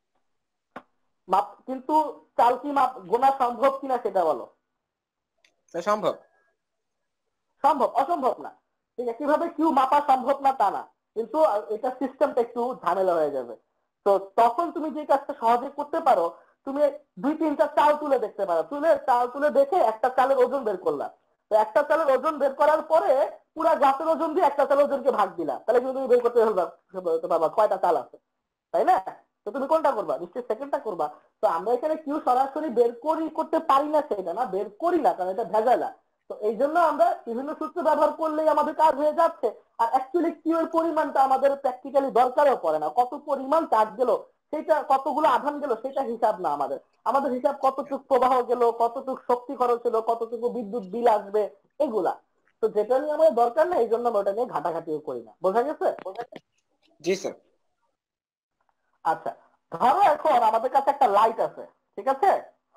মাপ, কিন্তু চাল কি মাপ গোনা সম্ভব কিনা সেটা বলো। স্যার সম্ভব। সম্ভব, অসম্ভব না। ঠিক আছে, কিভাবে কিউ মাপা সম্ভব না তা না, কিন্তু এটা সিস্টেমটা একটু ঝামেলা হয়ে যাবে। তো তখন তুমি যে কাজটা সহজে করতে পারো, তুমি দুই তিনটা চাল তুলে দেখতে পারো, তুলে চাল তুলে দেখে একটা চালের ওজন বের করলা। তো একটা চালের ওজন বের করার পরে পুরা গাছের ওজন দিয়ে একটা চালের ওজনকে ভাগ দিলা, তাহলে কিন্তু তুমি বের করতে পারবা কয়টা চাল আছে, তাই না? তো তুমি কোনটা করবা? নিশ্চয়ই সেকেন্ডটা করবা। তো আমরা এখানে কিউ সরাসরি বের করি করতে পারি না, সেটা না, বের করি না কারণ এটা ভেজালা। তো এই জন্য আমরা বিভিন্ন সূত্র ব্যবহার করলেই আমাদের কাজ হয়ে যাচ্ছে। আর অ্যাকচুয়ালি কিউ এর পরিমাণটা আমাদের প্র্যাকটিক্যালি দরকারও পড়ে না, কত পরিমাণ চার্জ গেল সেটা, কতগুলো আধান গেল সেটা হিসাব না আমাদের। আমাদের হিসাব কতটুকু প্রবাহ গেল, কতটুকু শক্তি খরচ হলো, কতটুকু বিদ্যুৎ বিল আসবে, এগুলা। তো যেটা নিয়ে আমাদের দরকার না, এই জন্য আমরা ওটা নিয়ে ঘাটাঘাটিও করি না। বোঝা গেছে? জি স্যার। আচ্ছা, ধরো এখন আমাদের কাছে একটা লাইট আছে, ঠিক আছে?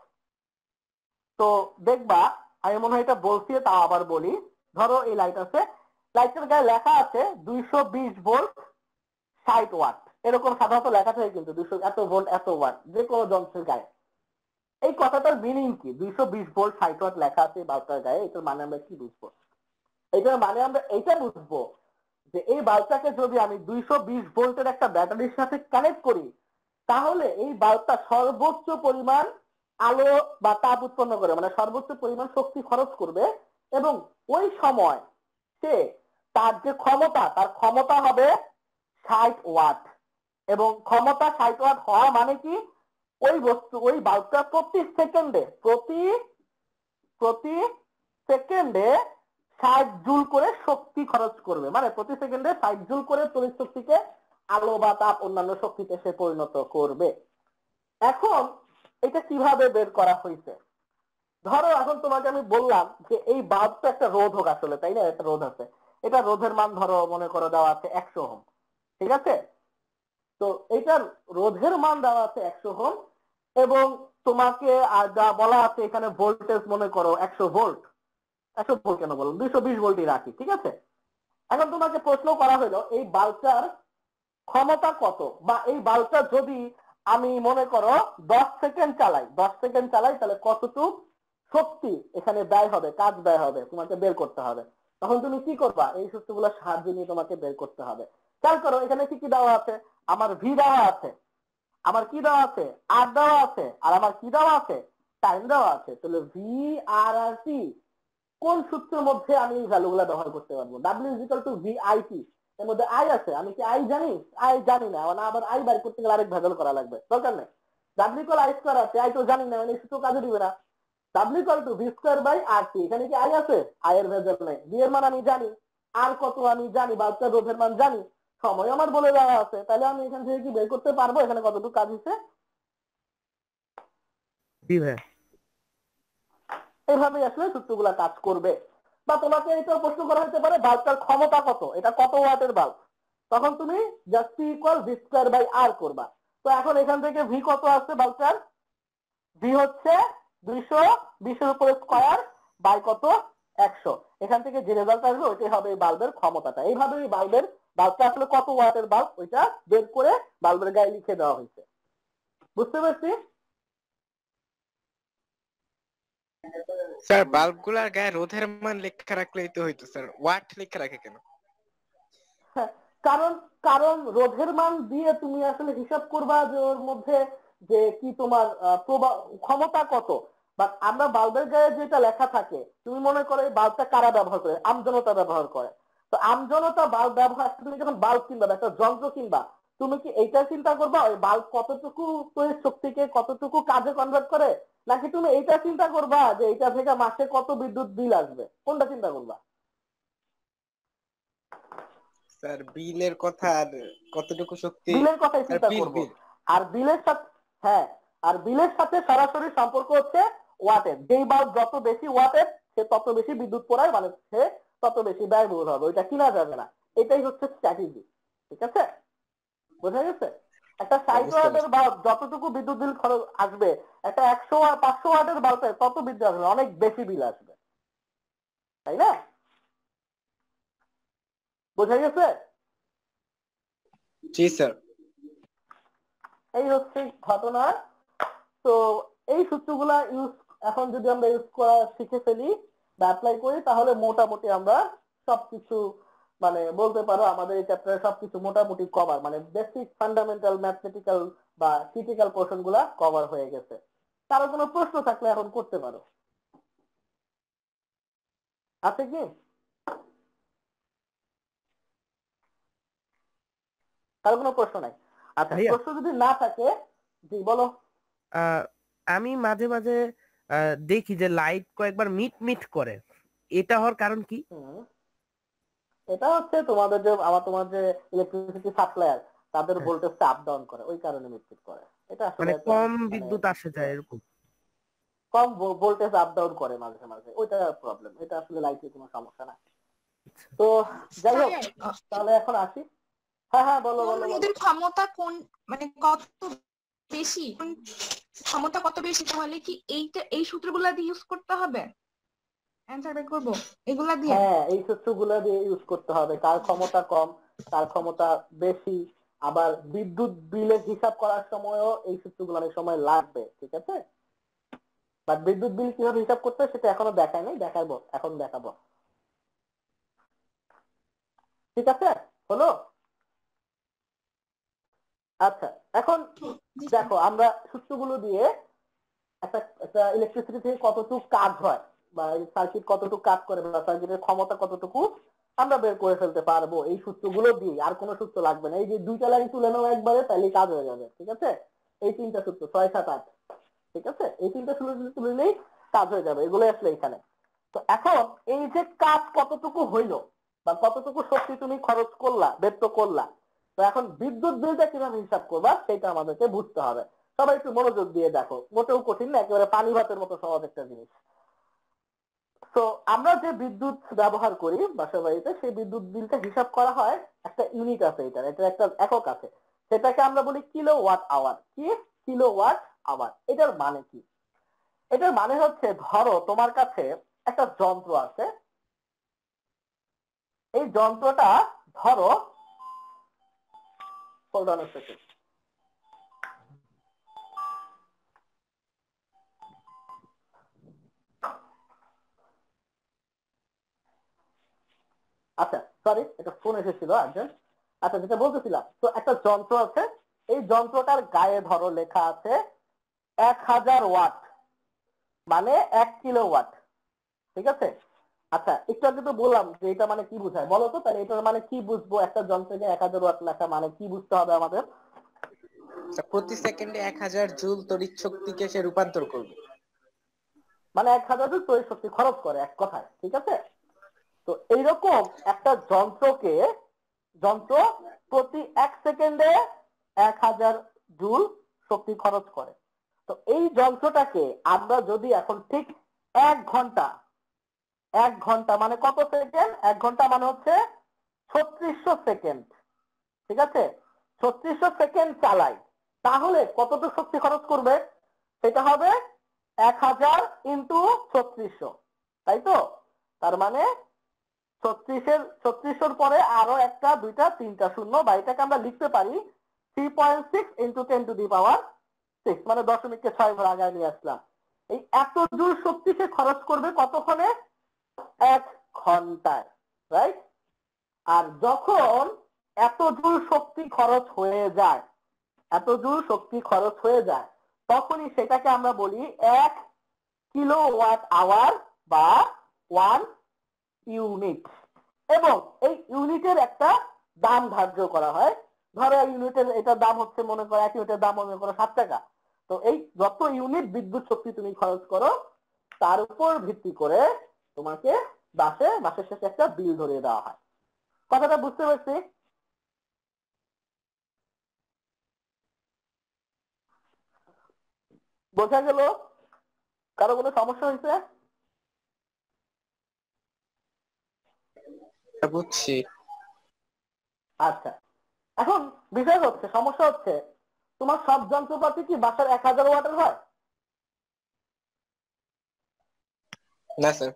তো দেখবা, আমি মনে হয় এটা বলছি, তাও আবার বলি। ধরো এই লাইট আছে, লাইটের গায়ে লেখা আছে দুইশো বিশ ভোল্ট ষাট ওয়াট, এরকম সাধারণত লেখা থাকে, কিন্তু দুইশো এত ভোল্ট এত ওয়াট যে কোনো যন্ত্রের গায়ে। এই কথাটার মিনিং কি? দুইশো বিশ ভোল্ট ষাট ওয়াট লেখা আছে বাল্বটার গায়ে, এটার মানে আমরা কি বুঝবো? এটার মানে আমরা এইটা বুঝবো যে এই বাল্বটাকে যদি আমি দুইশো বিশ ভোল্টের একটা ব্যাটারির সাথে কানেক্ট করি, তাহলে এই বাল্বটা সর্বোচ্চ পরিমাণ আলো বা তাপ উৎপন্ন করে, মানে সর্বোচ্চ পরিমাণ শক্তি খরচ করবে, এবং ওই সময় সে তার যে ক্ষমতা, তার ক্ষমতা হবে ষাট ওয়াট। এবং ক্ষমতা ষাট ওয়াট হওয়া মানে কি, ওই বস্তু ওই বাল্বটা প্রতি সেকেন্ডে প্রতি প্রতি সেকেন্ডে ষাট জুল করে শক্তি খরচ করবে, মানে প্রতি সেকেন্ডে ষাট জুল করে তড়িৎ শক্তিকে আলো বা তাপ অন্যান্য শক্তিতে সে পরিণত করবে। এখন এটা কিভাবে বের করা হয়েছে? ধরো এখন তোমাকে আমি বললাম যে এই বাল্বটা একটা রোধক আসলে, তাই না? একটা রোধ আছে, এটা রোধের মান ধরো মনে করো দেওয়া আছে একশো ওহম, ঠিক আছে? তো এটার রোধের মান দেওয়া আছে একশো ওহম, এবং তোমাকে আর যা বলা আছে এখানে ভোল্টেজ মনে করো একশো ভোল্ট, একশো ভোল্ট কেন বললাম, দুইশো বিশ ভোল্টই রাখি, ঠিক আছে? এখন তোমাকে প্রশ্ন করা হলো এই বাল্বটার ক্ষমতা কত, বা এই বাল্বটা যদি আমি মনে করো দশ সেকেন্ড চালাই, দশ সেকেন্ড চালাই তাহলে কতটুকু শক্তি এখানে ব্যয় হবে, কাজ ব্যয় হবে, তোমাকে বের করতে হবে। তখন তুমি কি করবা? এই সূত্রগুলো সাহায্য নিয়ে তোমাকে বের করতে হবে। খেয়াল করো এখানে কি কি দেওয়া আছে, আমার ভি দেওয়া আছে, আমার কি দেওয়া আছে আর দেওয়া আছে, আর আমার কি দেওয়া আছে টাইম দেওয়া আছে। তাহলে ভি আর আর টি কোন সূত্রের মধ্যে আমি এই ভ্যালুগুলো ব্যবহার করতে পারবো? W is equal to V I T, এর মধ্যে আই আছে, আমি কি আই জানি? আই জানি না, মানে আবার আই বের করতে গেলে আরেক ভেজাল করা লাগবে, দরকার নেই। ডাব্লিউ ইকুয়াল আই স্কয়ার আছে, আই তো জানি না, মানে এই সূত্র কাজে দিবে না। W equal to V square by R T, এখানে কি আই আছে? আই এর ভেজাল নেই, ভি এর মান আমি জানি, আর কত আমি জানি, বাচ্চার রোধের মান জানি, সময় আমার বলে দেওয়া আছে, তাহলে আমি এখান থেকে কি বের করতে পারবো এখানে কতটুকু কাজ হচ্ছে? জি ভাই। এইভাবে আসলে সূত্রগুলা কাজ করবে। বা তোমাকে এটা প্রশ্ন করা হতে পারে বাল্বটার ক্ষমতা কত, এটা কত ওয়াটের বাল্ব, তখন তুমি just P equal V square by R করবা। তো এখন এখান থেকে ভি কত আসছে বাল্বটার? ভি হচ্ছে দুইশো বিশের উপরে স্কয়ার বাই কত একশো, এখান থেকে যে রেজাল্ট আসবে ওইটাই হবে এই বাল্বের ক্ষমতাটা। এইভাবে এই বাল্বের বাল্বটা আসলে কত ওয়াটের বাল্ব ওইটা বের করে বাল্বের গায়ে লিখে দেওয়া হয়েছে। বুঝতে পারছি? স্যার বাল্বগুলার গায়ে রোধের মান লেখা রাখলেই তো হইতো স্যার, ওয়াট লেখা রাখে কেন? হ্যাঁ, কারণ কারণ রোধের মান দিয়ে তুমি আসলে হিসাব করবা যে ওর মধ্যে যে কি তোমার আহ, প্রবা- ক্ষমতা কত। বাট আমরা বাল্বের গায়ে যেটা লেখা থাকে, তুমি মনে করো এই বাল্বটা কারা ব্যবহার করে, আমজনতা ব্যবহার করে। তো আমজনতা বাল্ব ব্যবহার, তুমি যখন বাল্ব কিনবা, একটা যন্ত্র কিনবা, তুমি কি এইটা চিন্তা করবা ওই বাল্ব কতটুকু তড়িৎ শক্তিকে কতটুকু কাজে কনভার্ট করে, নাকি তুমি এইটা চিন্তা করবা যে এইটা থেকে মাসে কত বিদ্যুৎ বিল আসবে? কোনটা চিন্তা করবা? স্যার বিলের কথা আর কতটুকু শক্তি, বিলের কথাই আর চিন্তা বিল করব। বিল আর বিলের সাথে, হ্যাঁ, আর বিলের সাথে সরাসরি সম্পর্ক হচ্ছে ওয়াটের। যেই বাল্ব যত বেশি ওয়াটের সে তত বেশি বিদ্যুৎ পোড়ায়, মানে সে তত বেশি ব্যয়বহুল হবে, ওইটা কিনা যাবে না। এটাই হচ্ছে স্ট্র্যাটেজি। ঠিক আছে, বোঝা গেছে? একটা ষাট বুঝতে ওয়াটের পারছি। বাল্ব যতটুকু বিদ্যুৎ বিল খরচ আসবে, একটা একশো ওয়াট পাঁচশো ওয়াটের বাল্বে তত বিদ্যুৎ আসবে, অনেক বেশি বিল আসবে, তাই না? বোঝা গেছে? জি স্যার। এই হচ্ছে ঘটনা। তো এই সূত্রগুলা ইউজ, এখন যদি আমরা ইউজ করা শিখে ফেলি বা অ্যাপ্লাই করি, তাহলে মোটামুটি আমরা সবকিছু, মানে বলতে পারো আমাদের এই চ্যাপ্টারে সবকিছু মোটামুটি কভার, মানে বেসিক ফান্ডামেন্টাল ম্যাথমেটিক্যাল বা ক্রিটিক্যাল পোর্শন গুলা কভার হয়ে গেছে। কারো কোনো প্রশ্ন থাকলে এখন করতে পারো, আছে কি? কারো কোনো প্রশ্ন নাই? আচ্ছা, ভাইয়া প্রশ্ন যদি না থাকে, জি বলো। আহ, আমি মাঝে মাঝে আহ, দেখি যে লাইট কয়েকবার মিট মিট করে, এটা হওয়ার কারণ কি? হুম, এটা হচ্ছে তোমাদের যে আমার তোমার যে ইলেকট্রিসিটি সাপ্লায়ার, তাদের হ্যাঁ, ভোল্টেজটা আপ ডাউন করে, ওই কারণে মিটমিট করে। এটা আসলে মানে একটা, কম মানে বিদ্যুৎ আসে যায় এরকম। কম ভোল্টেজ আপ ডাউন করে মাঝে মাঝে, ওইটা প্রবলেম। এটা আসলে লাইটের কোনো সমস্যা না। তো যাই হোক, স্যার তাহলে এখন আসি। হ্যাঁ হ্যাঁ, বলো কোন বলো বলো। রোধের ক্ষমতা কোন, মানে কত বেশি, কোন ক্ষমতা কত বেশি, তাহলে কি এইটা এই সূত্রগুলা দিয়ে ইউজ করতে হবে অ্যান্সার বের করবো এগুলা দিয়ে? হ্যাঁ, এই সূত্রগুলো দিয়ে ইউজ করতে হবে, কার ক্ষমতা কম কার ক্ষমতা বেশি। আবার বিদ্যুৎ বিলের হিসাব করার সময়ও এই সূত্রগুলো অনেক সময় লাগবে। ঠিক আছে, বাট বিদ্যুৎ বিল কিভাবে হিসাব করতে হয় সেটা এখনো দেখায় নাই, দেখাবো, এখন দেখাবো। ঠিক আছে, হলো? আচ্ছা, এখন জি স্যার। দেখো আমরা সূত্রগুলো দিয়ে একটা একটা ইলেকট্রিসিটি থেকে কতটুকু কাজ হয়, বা সার্কিট কতটুকু কাজ করে, বা সার্কিটের ক্ষমতা কতটুকু, আমরা বের করে ফেলতে পারবো এই সূত্রগুলো দিয়ে। আর কোনো সূত্র লাগবে না, এই যে দুইটা লাইন তুলে নাও একবারে, তাহলে কাজ হয়ে যাবে। ঠিক আছে, এই তিনটা সূত্র, ছয় সাত আট, ঠিক আছে, এই তিনটা সূত্র তুলে নিলেই কাজ হয়ে যাবে। এগুলো আসলে এখানে। তো এখন এই যে কাজ কতটুকু হইলো বা কতটুকু শক্তি তুমি খরচ করলা, ব্যর্থ করলা, তো এখন বিদ্যুৎ বিলটা কিভাবে হিসাব করবা সেটা আমাদেরকে বুঝতে হবে। সবাই একটু মনোযোগ দিয়ে দেখো, মোটেও কঠিন না, একেবারে পানি ভাতের মতো সহজ একটা জিনিস। তো আমরা যে বিদ্যুৎ ব্যবহার করি বাসা বাড়িতে, সেই বিদ্যুৎ বিলটা হিসাব করা হয় একটা ইউনিট আছে, এটার এটা একটা একক আছে, সেটাকে আমরা বলি কিলো ওয়াট আওয়ার। কি? Kilo watt hour. এটার মানে কি? এটার মানে হচ্ছে, ধরো তোমার কাছে একটা যন্ত্র আছে, এই যন্ত্রটা ধরো, হোল্ড অন আ সেকেন্ড। আচ্ছা, সরি, এটা ফোন এসেছিল আর্জেন্ট। আচ্ছা, যেটা বলতেছিলাম, তো একটা যন্ত্র আছে, এই যন্ত্রটার গায়ে ধরো লেখা আছে এক হাজার ওয়াট, মানে এক কিলো ওয়াট। ঠিক আছে, আচ্ছা, একটু আগে তো বললাম যে এটা মানে কি বোঝায়, বলো তো তাহলে এটার মানে কি বুঝবো? একটা যন্ত্রে এক হাজার ওয়াট লেখা মানে কি বুঝতে হবে আমাদের? স্যার, প্রতি সেকেন্ডে এক হাজার জুল তড়িৎ শক্তিকে সে রূপান্তর করবে। মানে এক হাজার জুল তড়িৎ শক্তি খরচ করে, এক কথায়। ঠিক আছে, তো এইরকম একটা যন্ত্রকে, যন্ত্র প্রতি এক সেকেন্ডে এক হাজার জুল শক্তি খরচ করে। তো এই যন্ত্রটাকে আমরা যদি এখন ঠিক এক ঘন্টা, এক ঘন্টা মানে কত সেকেন্ড? এক ঘন্টা মানে হচ্ছে ছত্রিশশো সেকেন্ড। ঠিক আছে, ছত্রিশশো সেকেন্ড চালাই, তাহলে কতটুকু শক্তি খরচ করবে? সেটা হবে এক হাজার ইন্টু ছত্রিশশো, তাই তো? তার মানে ছত্রিশের ছত্রিশশোর পরে আরো একটা দুইটা তিনটা শূন্য, বা এটাকে আমরা লিখতে পারি three point six into ten to the power six, মানে দশমিককে ছয় ঘর আগায় নিয়ে আসলাম। এই এত জুল শক্তি সে খরচ করবে কতক্ষণে? এক ঘন্টায়, রাইট? আর যখন এত জুল শক্তি খরচ হয়ে যায়, এত জুল শক্তি খরচ হয়ে যায় তখনই সেটাকে আমরা বলি এক কিলোওয়াট আওয়ার বা ওয়ান ইউনিট। এবং এই ইউনিটের একটা দাম ধার্য করা হয়। ধরো ইউনিটের এটার দাম হচ্ছে মনে করো এক ইউনিটের দাম মনে করো সাত টাকা। তো এই যত ইউনিট বিদ্যুৎ শক্তি তুমি খরচ করো তার উপর ভিত্তি করে তোমাকে মাসে মাসের শেষে একটা বিল ধরিয়ে দেওয়া হয়। কথাটা বুঝতে পারছি? বোঝা গেল? কারো কোনো সমস্যা হয়েছে? বুঝছি। আচ্ছা, এখন বিষয় হচ্ছে, সমস্যা হচ্ছে তোমার সব যন্ত্রপাতি কি বাসার এক হাজার ওয়াটের হয়? না স্যার।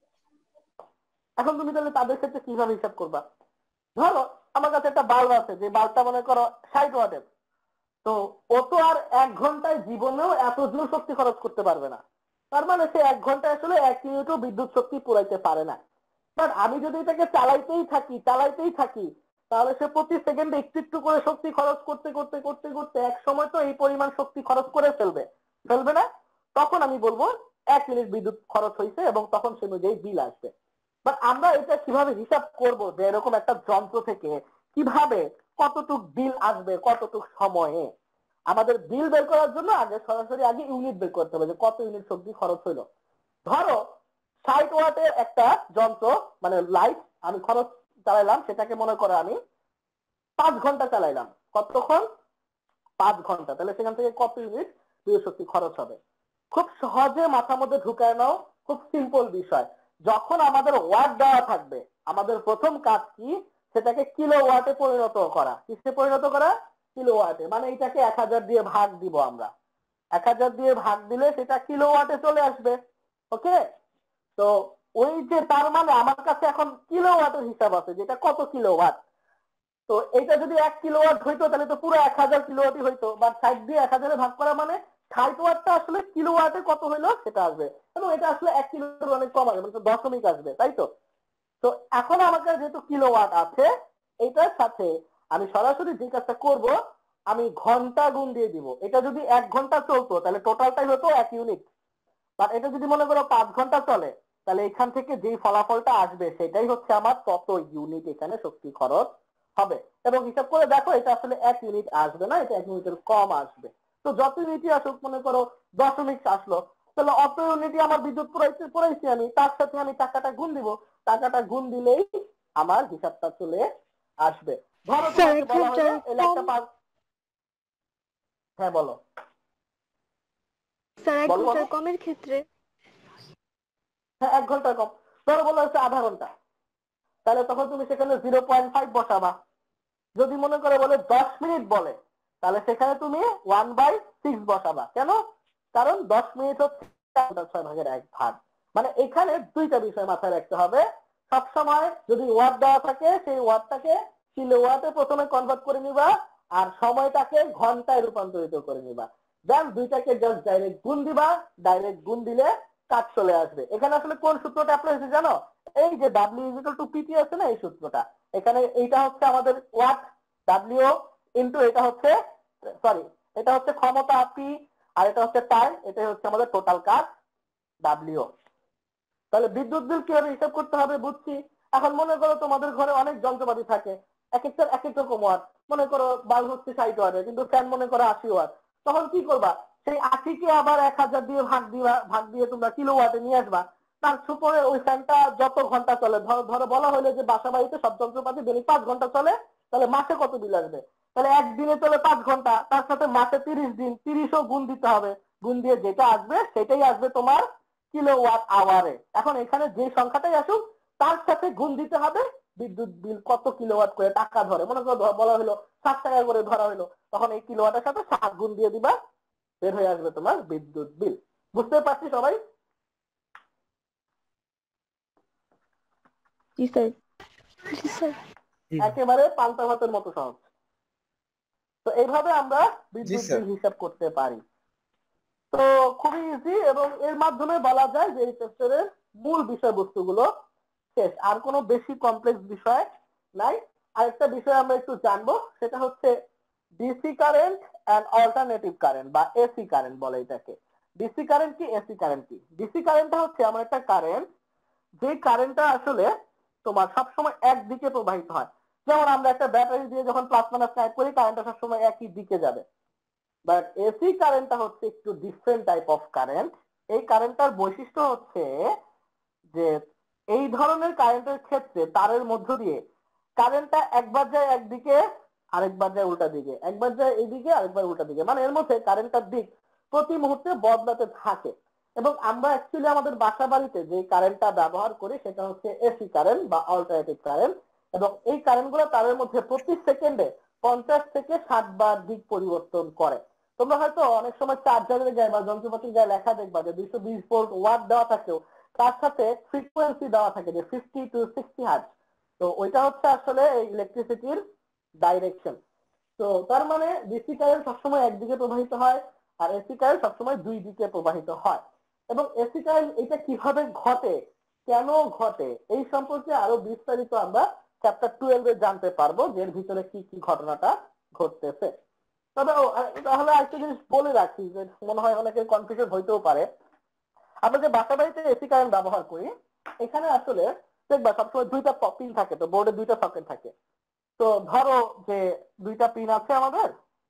এখন তুমি তাহলে তাদের ক্ষেত্রে কিভাবে হিসাব করবা? ধরো আমার কাছে একটা বাল্ব আছে, যে বাল্বটা মনে করো ষাট ওয়াটের। তো ও তো আর এক ঘন্টায় জীবনেও এত জুল শক্তি খরচ করতে পারবে না। তার মানে সে এক ঘন্টায় আসলে এক ইউনিটও বিদ্যুৎ শক্তি পুরাইতে পারে না। বাট আমি যদি এটাকে চালাইতেই থাকি চালাইতেই থাকি তাহলে সে প্রতি সেকেন্ডে একটু একটু করে শক্তি খরচ করতে করতে করতে করতে এক সময় তো এই পরিমাণ শক্তি খরচ করে ফেলবে, ফেলবে না? তখন আমি বলবো এক ইউনিট বিদ্যুৎ খরচ হয়েছে এবং তখন সে অনুযায়ী বিল আসবে। বাট আমরা এটা কিভাবে হিসাব করব যে এরকম একটা যন্ত্র থেকে কিভাবে কতটুক বিল আসবে কতটুক সময়ে? আমাদের বিল বের করার জন্য আগে সরাসরি আগে ইউনিট বের করতে হবে যে কত ইউনিট শক্তি খরচ হইলো। ধরো ষাট ওয়াটের একটা যন্ত্র মানে লাইট আমি খরচ চালাইলাম, সেটাকে মনে করো আমি পাঁচ ঘন্টা চালাইলাম। কতক্ষণ? পাঁচ ঘন্টা। তাহলে সেখান থেকে কত ইউনিট বিদ্যুৎ শক্তি খরচ হবে? খুব সহজে মাথার মধ্যে ঢুকায় নাও, খুব সিম্পল বিষয়। যখন আমাদের ওয়াট দেওয়া থাকবে আমাদের প্রথম কাজ কি? সেটাকে কিলো ওয়াটে পরিণত করা। কিসে পরিণত করা? কিলো ওয়াটে। মানে এটাকে এক হাজার দিয়ে ভাগ দিব আমরা। এক হাজার দিয়ে ভাগ দিলে সেটা কিলো ওয়াটে চলে আসবে। ওকে, তো ওই যে তার মানে আমার কাছে এখন কিলো ওয়াটের হিসাব আছে যেটা কত কিলো ওয়াট। তো এটা যদি এক কিলো ওয়াট হইতো তাহলে তো পুরো এক হাজার কিলো ওয়াটই হইতো। বা ষাট দিয়ে এক হাজারে ভাগ করা মানে ষাট ওয়াটটা আসলে কিলো ওয়াটে কত হইলো সেটা আসবে, এবং এটা আসলে এক কিলোর অনেক কম আসবে, মানে দশমিক আসবে, তাই তো? তো এখন আমার কাছে যেহেতু কিলো ওয়াট আছে, এটার সাথে আমি সরাসরি যে কাজটা করব আমি ঘন্টা গুণ দিয়ে দিব। এটা যদি এক ঘন্টা চলতো তাহলে টোটালটাই হতো এক ইউনিট। বাট এটা যদি মনে করো পাঁচ ঘন্টা চলে তাহলে এখান থেকে যেই ফলাফলটা আসবে সেটাই হচ্ছে আমার কত ইউনিট এখানে শক্তি খরচ হবে। এবং হিসাব করে দেখো এটা আসলে এক ইউনিট আসবে না, এটা এক ইউনিটের কম আসবে। তো যত ইউনিটই আসুক, মনে করো দশমিক আসলো, তাহলে অত ইউনিটই আমার বিদ্যুৎ পুরাইতে পুরাইছি আমি, তার সাথে আমি টাকাটা গুণ দিব। টাকাটা গুণ দিলেই আমার হিসাবটা চলে আসবে। ধরো তোমাকে বলা হলো এই একটা পাঁচ। হ্যাঁ বলো। স্যার এক বলো, ঘন্টার বলো। কমের ক্ষেত্রে? হ্যাঁ এক ঘন্টা কম। ধরো বলা হচ্ছে আধা ঘন্টা, তাহলে তখন তুমি সেখানে জিরো পয়েন্ট ফাইভ বসাবা। যদি মনে করে বলে দশ মিনিট বলে তাহলে সেখানে তুমি ওয়ান বাই সিক্স বসাবা। কেন? কারণ দশ মিনিট হচ্ছে ছয় ভাগের এক ভাগ। মানে এখানে দুইটা বিষয় মাথায় রাখতে হবে। সবসময় যদি ওয়াট দেওয়া থাকে সেই ওয়াটটাকে কিলো ওয়াটে প্রথমে কনভার্ট করে নিবা, আর সময়টাকে ঘন্টায় রূপান্তরিত করে নিবা। দেন দুইটাকে জাস্ট ডাইরেক্ট গুণ দিবা। ডাইরেক্ট গুণ দিলে কাজ চলে আসবে। এখানে আসলে কোন সূত্রটা অ্যাপ্লাই হয়েছে জানো? এই যে W is equal to P T আছে না, এই সূত্রটা। এখানে এইটা হচ্ছে আমাদের ওয়াট, ডাব্লিউ ইনটু এটা হচ্ছে সরি এটা হচ্ছে ক্ষমতা পি, আর এটা হচ্ছে টাইম, এটাই হচ্ছে আমাদের টোটাল কাজ ডাব্লিউ। তাহলে বিদ্যুৎ বিল কিভাবে হিসাব করতে হবে বুঝছি। এখন মনে করো তোমাদের ঘরে অনেক যন্ত্রপাতি থাকে, এক একটা এক এক রকম ওয়াট। মনে করো বাল্ব হচ্ছে ষাট ওয়াটের কিন্তু ফ্যান মনে করো আশি ওয়াট। তখন কি করবা? সেই আশিকে আবার এক হাজার দিয়ে ভাগ দিবা, ভাগ দিয়ে তোমরা কিলো ওয়াটে নিয়ে আসবা। তার সুপরে ওই ফ্যানটা যত ঘন্টা চলে, ধরো ধরো বলা হলো যে বাসা বাড়িতে সব যন্ত্রপাতি দৈনিক পাঁচ ঘন্টা চলে, তাহলে মাসে কত বিল আসবে? তাহলে একদিনে চলে পাঁচ ঘন্টা, তার সাথে মাসে তিরিশ দিন, তিরিশও গুণ দিতে হবে। গুণ দিয়ে যেটা আসবে সেটাই আসবে তোমার কিলোওয়াট আওয়ারে। এখন এখানে যে সংখ্যাটাই আসুক তার সাথে গুণ দিতে হবে বিদ্যুৎ বিল কত কিলোওয়াট করে টাকা ধরে। মনে করো বলা হলো সাত টাকা করে ধরা হলো, তখন এই কিলোওয়াটের সাথে সাত গুণ দিয়ে দিবা, বের হয়ে আসবে তোমার বিদ্যুৎ বিল। বুঝতে পারছি সবাই? জি স্যার। জি স্যার। একেবারে পান্তা ভাতের মতো সহজ। তো এইভাবে আমরা বিদ্যুৎ বিল হিসাব করতে পারি। তো খুবই ইজি এবং এর মাধ্যমে বলা যায় যে এই চ্যাপ্টারের মূল বিষয়বস্তুগুলো শেষ, আর কোনো বেশি কমপ্লেক্স বিষয় নাই। আরেকটা বিষয় আমরা একটু জানবো, সেটা হচ্ছে DC current and alternative current বা এসি কারেন্ট বলে এটাকে। ডিসি কারেন্ট কি, এসি কারেন্ট কি? ডিসি কারেন্টটা হচ্ছে এমন একটা কারেন্ট যে কারেন্টটা আসলে তোমার সবসময় একদিকে প্রবাহিত হয়। যেমন আমরা একটা ব্যাটারি দিয়ে যখন প্লাস মাইনাস কানেক্ট করি, কারেন্টটা সবসময় একই দিকে যাবে। বাট এসি কারেন্টটা হচ্ছে একটু ডিফারেন্ট টাইপ অফ কারেন্ট। এই কারেন্টটার বৈশিষ্ট্য হচ্ছে যে এই ধরনের কারেন্টের ক্ষেত্রে তারের মধ্য দিয়ে কারেন্টটা একবার যায় একদিকে, আরেকবার যায় উল্টা দিকে, একবার যায় এইদিকে, আরেকবার উল্টা দিকে, মানে এর মধ্যে কারেন্টটার দিক প্রতি মুহূর্তে বদলাতে থাকে। এবং আমরা অ্যাকচুয়ালি আমাদের বাসা বাড়িতে যে কারেন্টটা ব্যবহার করি সেটা হচ্ছে এসি কারেন্ট বা অল্টারনেটিভ কারেন্ট। এবং এই কারেন্টগুলো তারের মধ্যে প্রতি সেকেন্ডে পঞ্চাশ থেকে ষাট বার দিক পরিবর্তন করে। তোমরা হয়তো অনেক সময় চার্জারের গায়ে বা যন্ত্রপাতির গায়ে লেখা দেখবা যে দুইশো বিশ ভোল্ট ওয়াট দেওয়া থাকেও তার সাথে ফ্রিকোয়েন্সি দেওয়া থাকে যে ফিফটি টু সিক্সটি হার্টজ। তো ওইটা হচ্ছে আসলে এই ইলেকট্রিসিটির ডাইরেকশন। তো তার মানে ডিসি কারেন্ট সবসময় একদিকে প্রবাহিত হয় আর এসি কারেন্ট সবসময় দুই দিকে প্রবাহিত হয়। এবং এসি কারেন্ট এটা কিভাবে ঘটে, কেন ঘটে, এই সম্পর্কে আরো বিস্তারিত আমরা চ্যাপ্টার টুয়েলভ এ জানতে পারবো যে এর ভিতরে কি কি ঘটনাটা ঘটতেছে। তবে তাহলে আরেকটা জিনিস বলে রাখি যে মনে হয় অনেকের কনফিউশন হইতেও পারে। আমরা যে বাসা বাড়িতে এসি কারেন্ট ব্যবহার করি এখানে আসলে দেখবা সবসময় দুইটা পিন থাকে, তো বোর্ডে দুইটা সকেট থাকে। তো ধরো যে দুইটা পিন আছে আমাদের,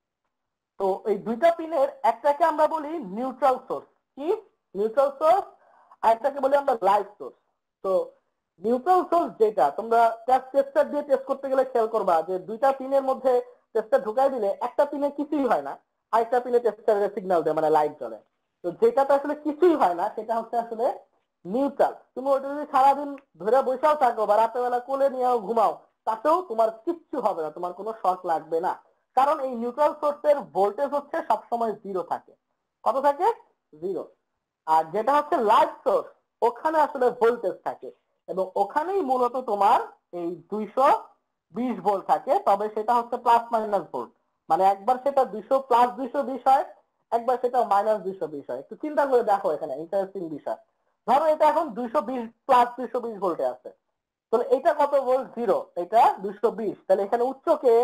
তো এই দুইটা পিনের একটাকে আমরা বলি নিউট্রাল সোর্স। কি নিউট্রাল সোর্স? আর একটাকে বলি আমরা লাইট সোর্স। তো নিউট্রাল সোর্স যেটা তোমরা টেস্টার দিয়ে টেস্ট করতে গেলে খেয়াল করবা যে দুইটা পিনের মধ্যে টেস্টার ঢুকাই দিলে একটা পিনে কিছুই হয় না, আরেকটা পিনে টেস্টারের সিগন্যাল দেয়, মানে লাইট জ্বলে। তো যেটাতে আসলে কিছুই হয় না সেটা হচ্ছে আসলে নিউট্রাল। তুমি ওটা যদি সারাদিন ধরে বসেও থাকো বা রাতের বেলা কোলে নিয়েও ঘুমাও তাতেও তোমার কিচ্ছু হবে না, তোমার কোনো শর্ট লাগবে না। কারণ এই নিউট্রাল সোর্সের ভোল্টেজ হচ্ছে সবসময় জিরো থাকে। কত থাকে? জিরো। আর যেটা হচ্ছে লাইট সোর্স ওখানে আসলে ভোল্টেজ থাকে এবং ওখানেই মূলত তোমার এই দুইশো বিশ ভোল্ট থাকে, তবে সেটা হচ্ছে প্লাস মাইনাস ভোল্ট, মানে একবার সেটা দুইশো প্লাস দুইশো বিশ হয়, একবার সেটা মাইনাস দুইশো বিশ হয়। একটু চিন্তা করে দেখো, এখানে ইন্টারেস্টিং বিষয়। ধরো এটা এখন দুইশো বিশ প্লাস দুইশো বিশ ভোল্টে আছে, তাহলে এটা কত ভোল্ট? জিরো, এটা দুইশো বিশ, তাহলে এখানে উচ্চ কে?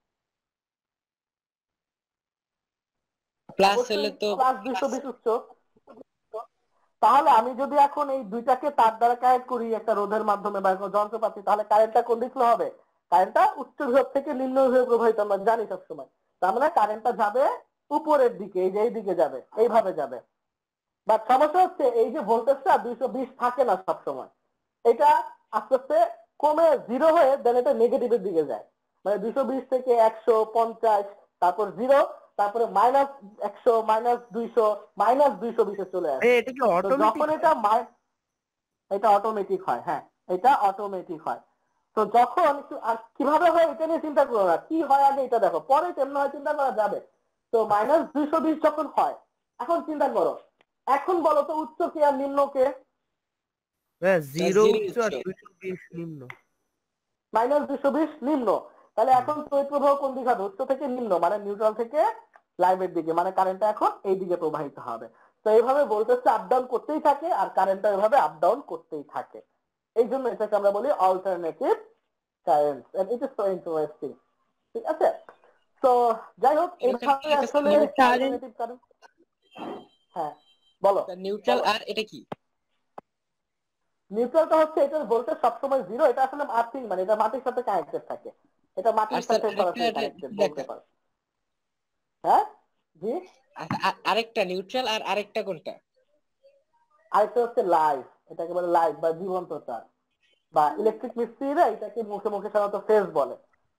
প্লাস হলে তো প্লাস দুইশো বিশ উচ্চ। তাহলে আমি যদি এখন এই দুইটাকে তার দ্বারা কানেক্ট করি একটা রোধের মাধ্যমে বা কোনো যন্ত্রপাতি, তাহলে কারেন্টটা কোন দিকে হবে? কারেন্টটা উচ্চ বিভব থেকে নিম্ন বিভবে প্রবাহিত, আমরা জানি সবসময়। তার মানে কারেন্টটা যাবে উপরের দিকে, এই যে এই দিকে যাবে, এইভাবে যাবে। বাট সমস্যা হচ্ছে এই যে ভোল্টেজটা দুইশো বিশ থাকে না সবসময়, এটা আস্তে আস্তে কমে জিরো হয়ে দেন এটা নেগেটিভের দিকে যায়, মানে দুইশো বিশ থেকে একশো পঞ্চাশ, তারপর জিরো, তারপরে মাইনাস একশো, মাইনাস দুইশো, মাইনাস দুইশো বিশে চলে আসে। এটা কি তো অটোমেটিক? যখন এটা মাই- এটা অটোমেটিক হয়, হ্যাঁ এটা অটোমেটিক হয়। তো যখন একটু আর কিভাবে হয় এটা নিয়ে চিন্তা করো না, কি হয় আগে এটা দেখো, পরে কেমন হয় চিন্তা করা যাবে। তো মাইনাস দুইশো বিশ যখন হয়, এখন চিন্তা করো, এখন বলো তো উচ্চ কে আর নিম্ন কে? হ্যাঁ, জিরো জিরো উচ্চ আর উচ্চ। দুইশো বিশ নিম্ন। মাইনাস দুইশো বিশ নিম্ন। তাহলে এখন তড়িৎ প্রবাহ কোন দিকে হবে? উচ্চ থেকে নিম্ন, মানে নিউট্রাল থেকে লাইভের দিকে, মানে কারেন্টটা এখন এই দিকে প্রবাহিত হবে। তো এইভাবে ভোল্টেজটা আপ ডাউন করতেই থাকে আর কারেন্টটা এইভাবে আপ ডাউন করতেই থাকে। এই জন্য এটাকে আমরা বলি alternative current, and it is so interesting. ঠিক আছে? তো যাই হোক, এইভাবে আসলে অল্টারনেটিভ কারেন্ট। হ্যাঁ বলো। নিউট্রাল আর এটা কি? নিউট্রালটা হচ্ছে এটার ভোল্টেজ সবসময় জিরো, এটা আসলে আর্থিং, মানে এটা মাটির সাথে কানেক্টেড থাকে, এটা আর মাটির স্যার সাথে সরাসরি আরেকটা কানেক্টেড বলতে দেখা পারো। হ্যাঁ জি। আচ্ছা, আ- আরেকটা নিউট্রাল আর আরেকটা কোনটা? আরেকটা হচ্ছে লাইভ, এটাকে বলে লাইভ বা জীবন্ত তার, বা ইলেকট্রিক মিস্ত্রিরা এটাকে মুখে মুখে সাধারণত ফেজ বলে।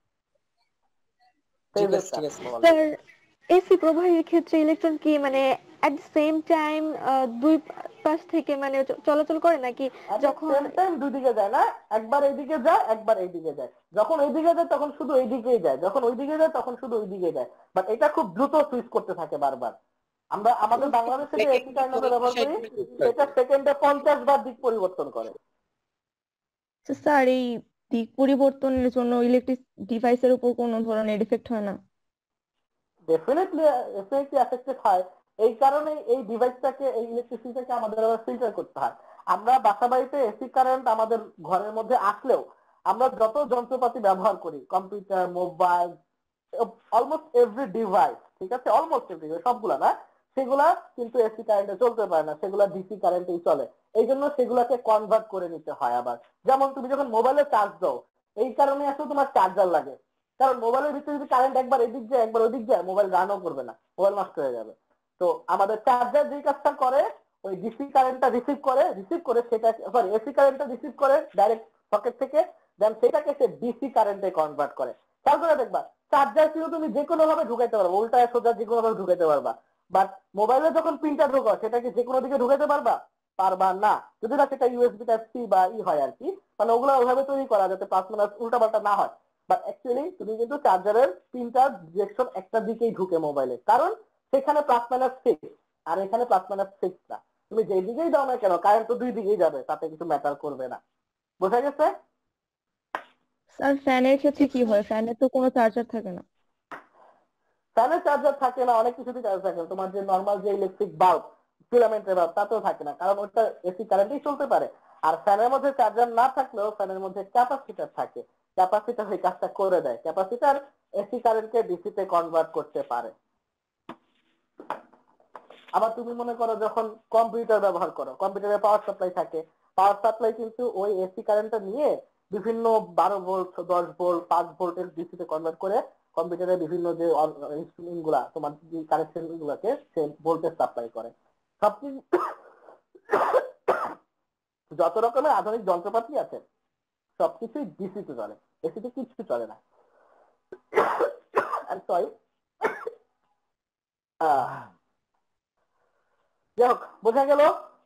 ঠিক ফেজের আছে তার ঠিক আছে। বলে। স্যার, এসি প্রবাহের ক্ষেত্রে ইলেকট্রন কি মানে এট দ্য সেম টাইম দুই পাশ থেকে মানে চ- চলাচল করে নাকি যখন সেম টাইম দুই দিকে যায় না, একবার এইদিকে যায় একবার এইদিকে যায়। যখন এইদিকে যায় তখন শুধু এইদিকেই যায়, যখন ওইদিকে যায় তখন শুধু ওইদিকে যায়। বাট এটা খুব দ্রুত সুইচ করতে থাকে বারবার। আমরা আমাদের বাংলাদেশে যে এসি কারেন্ট আমরা ব্যবহার করি সেটা সেকেন্ডে পঞ্চাশ বার দিক পরিবর্তন করে। স্যার এই দিক পরিবর্তনের জন্য ইলেকট্রিক ডিভাইসের উপর কোনো ধরনের এফেক্ট হয় না? ডেফিনেটলি ডেফিনেটলি এফেক্টেড হয়, এই কারণে এই ডিভাইসটাকে এই ইলেকট্রিসিটিটাকে আমাদের আবার ফিল্টার করতে হয়। আমরা বাসা বাড়িতে এসি কারেন্ট আমাদের ঘরের মধ্যে আসলেও আমরা যত যন্ত্রপাতি ব্যবহার করি, computer, mobile, almost every device, ঠিক আছে, অলমোস্ট এভরি, সবগুলা না, সেগুলা কিন্তু এসি কারেন্টে চলতে পারে না, সেগুলা ডিসি কারেন্টেই চলে। এই জন্য সেগুলাকে কনভার্ট করে নিতে হয় আবার। যেমন তুমি যখন মোবাইলে চার্জ দাও, এই কারণে আসলে তোমার চার্জার লাগে, কারণ মোবাইলের ভিতরে যদি কারেন্ট একবার এদিক যায় একবার ওদিক যায়, মোবাইল রানও করবে না, মোবাইল নষ্ট হয়ে যাবে। তো আমাদের চার্জার যে কাজটা করে, ওই ডিসি কারেন্টটা রিসিভ করে, রিসিভ করে সেটা, সরি, এসি কারেন্টটা রিসিভ করে ডাইরেক্ট সকেট থেকে, দেন সেটাকে সে ডিসি কারেন্টে কনভার্ট করে। তার করে দেখবা চার্জার কিন্তু তুমি যে কোনো ভাবে ঢুকাইতে পারবা, উল্টায় সোজা যে কোনো ভাবে ঢুকাইতে পারবা, বাট মোবাইলে যখন পিনটা ঢোকাও সেটাকে যে কোনো দিকে ঢুকাইতে পারবা পারবা না, যদি না সেটা ইউএসবি টাইপ সি বা ই হয় আর কি, মানে ওগুলো ওইভাবে তৈরি করা যাতে প্লাস মাইনাস উল্টা পাল্টা না হয়। বাট অ্যাকচুয়ালি তুমি কিন্তু চার্জারের পিনটা ডিরেকশন একটা দিকেই ঢুকে মোবাইলে, কারণ সেখানে প্লাস মাইনাস ফিক্স, আর এখানে প্লাস মাইনাস ফিক্স না। তুমি যেই দিকেই দাও না কেন কারেন্ট তো দুই দিকেই যাবে, তাতে কিছু ম্যাটার করবে না। বোঝা গেছে? স্যার ফ্যানের ক্ষেত্রে কি হয়? ফ্যানের তো কোনো চার্জার থাকে না। ফ্যানের চার্জার থাকে না, অনেক কিছুতে চার্জার থাকে না। তোমার যে নর্মাল যে ইলেকট্রিক বাল্ব, ফিলামেন্টের বাল্ব, তাতেও থাকে না, কারণ ওটা এসি কারেন্টেই চলতে পারে। আর ফ্যানের মধ্যে চার্জার না থাকলেও ফ্যানের মধ্যে ক্যাপাসিটার থাকে, ক্যাপাসিটার ওই কাজটা করে দেয়। ক্যাপাসিটার এসি কারেন্টকে ডিসিতে কনভার্ট করতে পারে। আবার তুমি মনে করো যখন কম্পিউটার ব্যবহার করো, কম্পিউটারে পাওয়ার সাপ্লাই থাকে, পাওয়ার সাপ্লাই কিন্তু ওই এসি কারেন্টটা নিয়ে বিভিন্ন বারো ভোল্ট, দশ ভোল্ট, পাঁচ ভোল্টের ডিসিতে কনভার্ট করে কম্পিউটারের বিভিন্ন যে ইনস্ট্রুমেন্ট গুলা, তোমার যে কানেকশন গুলাকে সে ভোল্টেজ সাপ্লাই করে। সবকিছু যত রকমের আধুনিক যন্ত্রপাতি আছে সবকিছুই ডিসিতে চলে, এসিতে কিছু চলে না। সরি, যাই হোক, বোঝা গেল?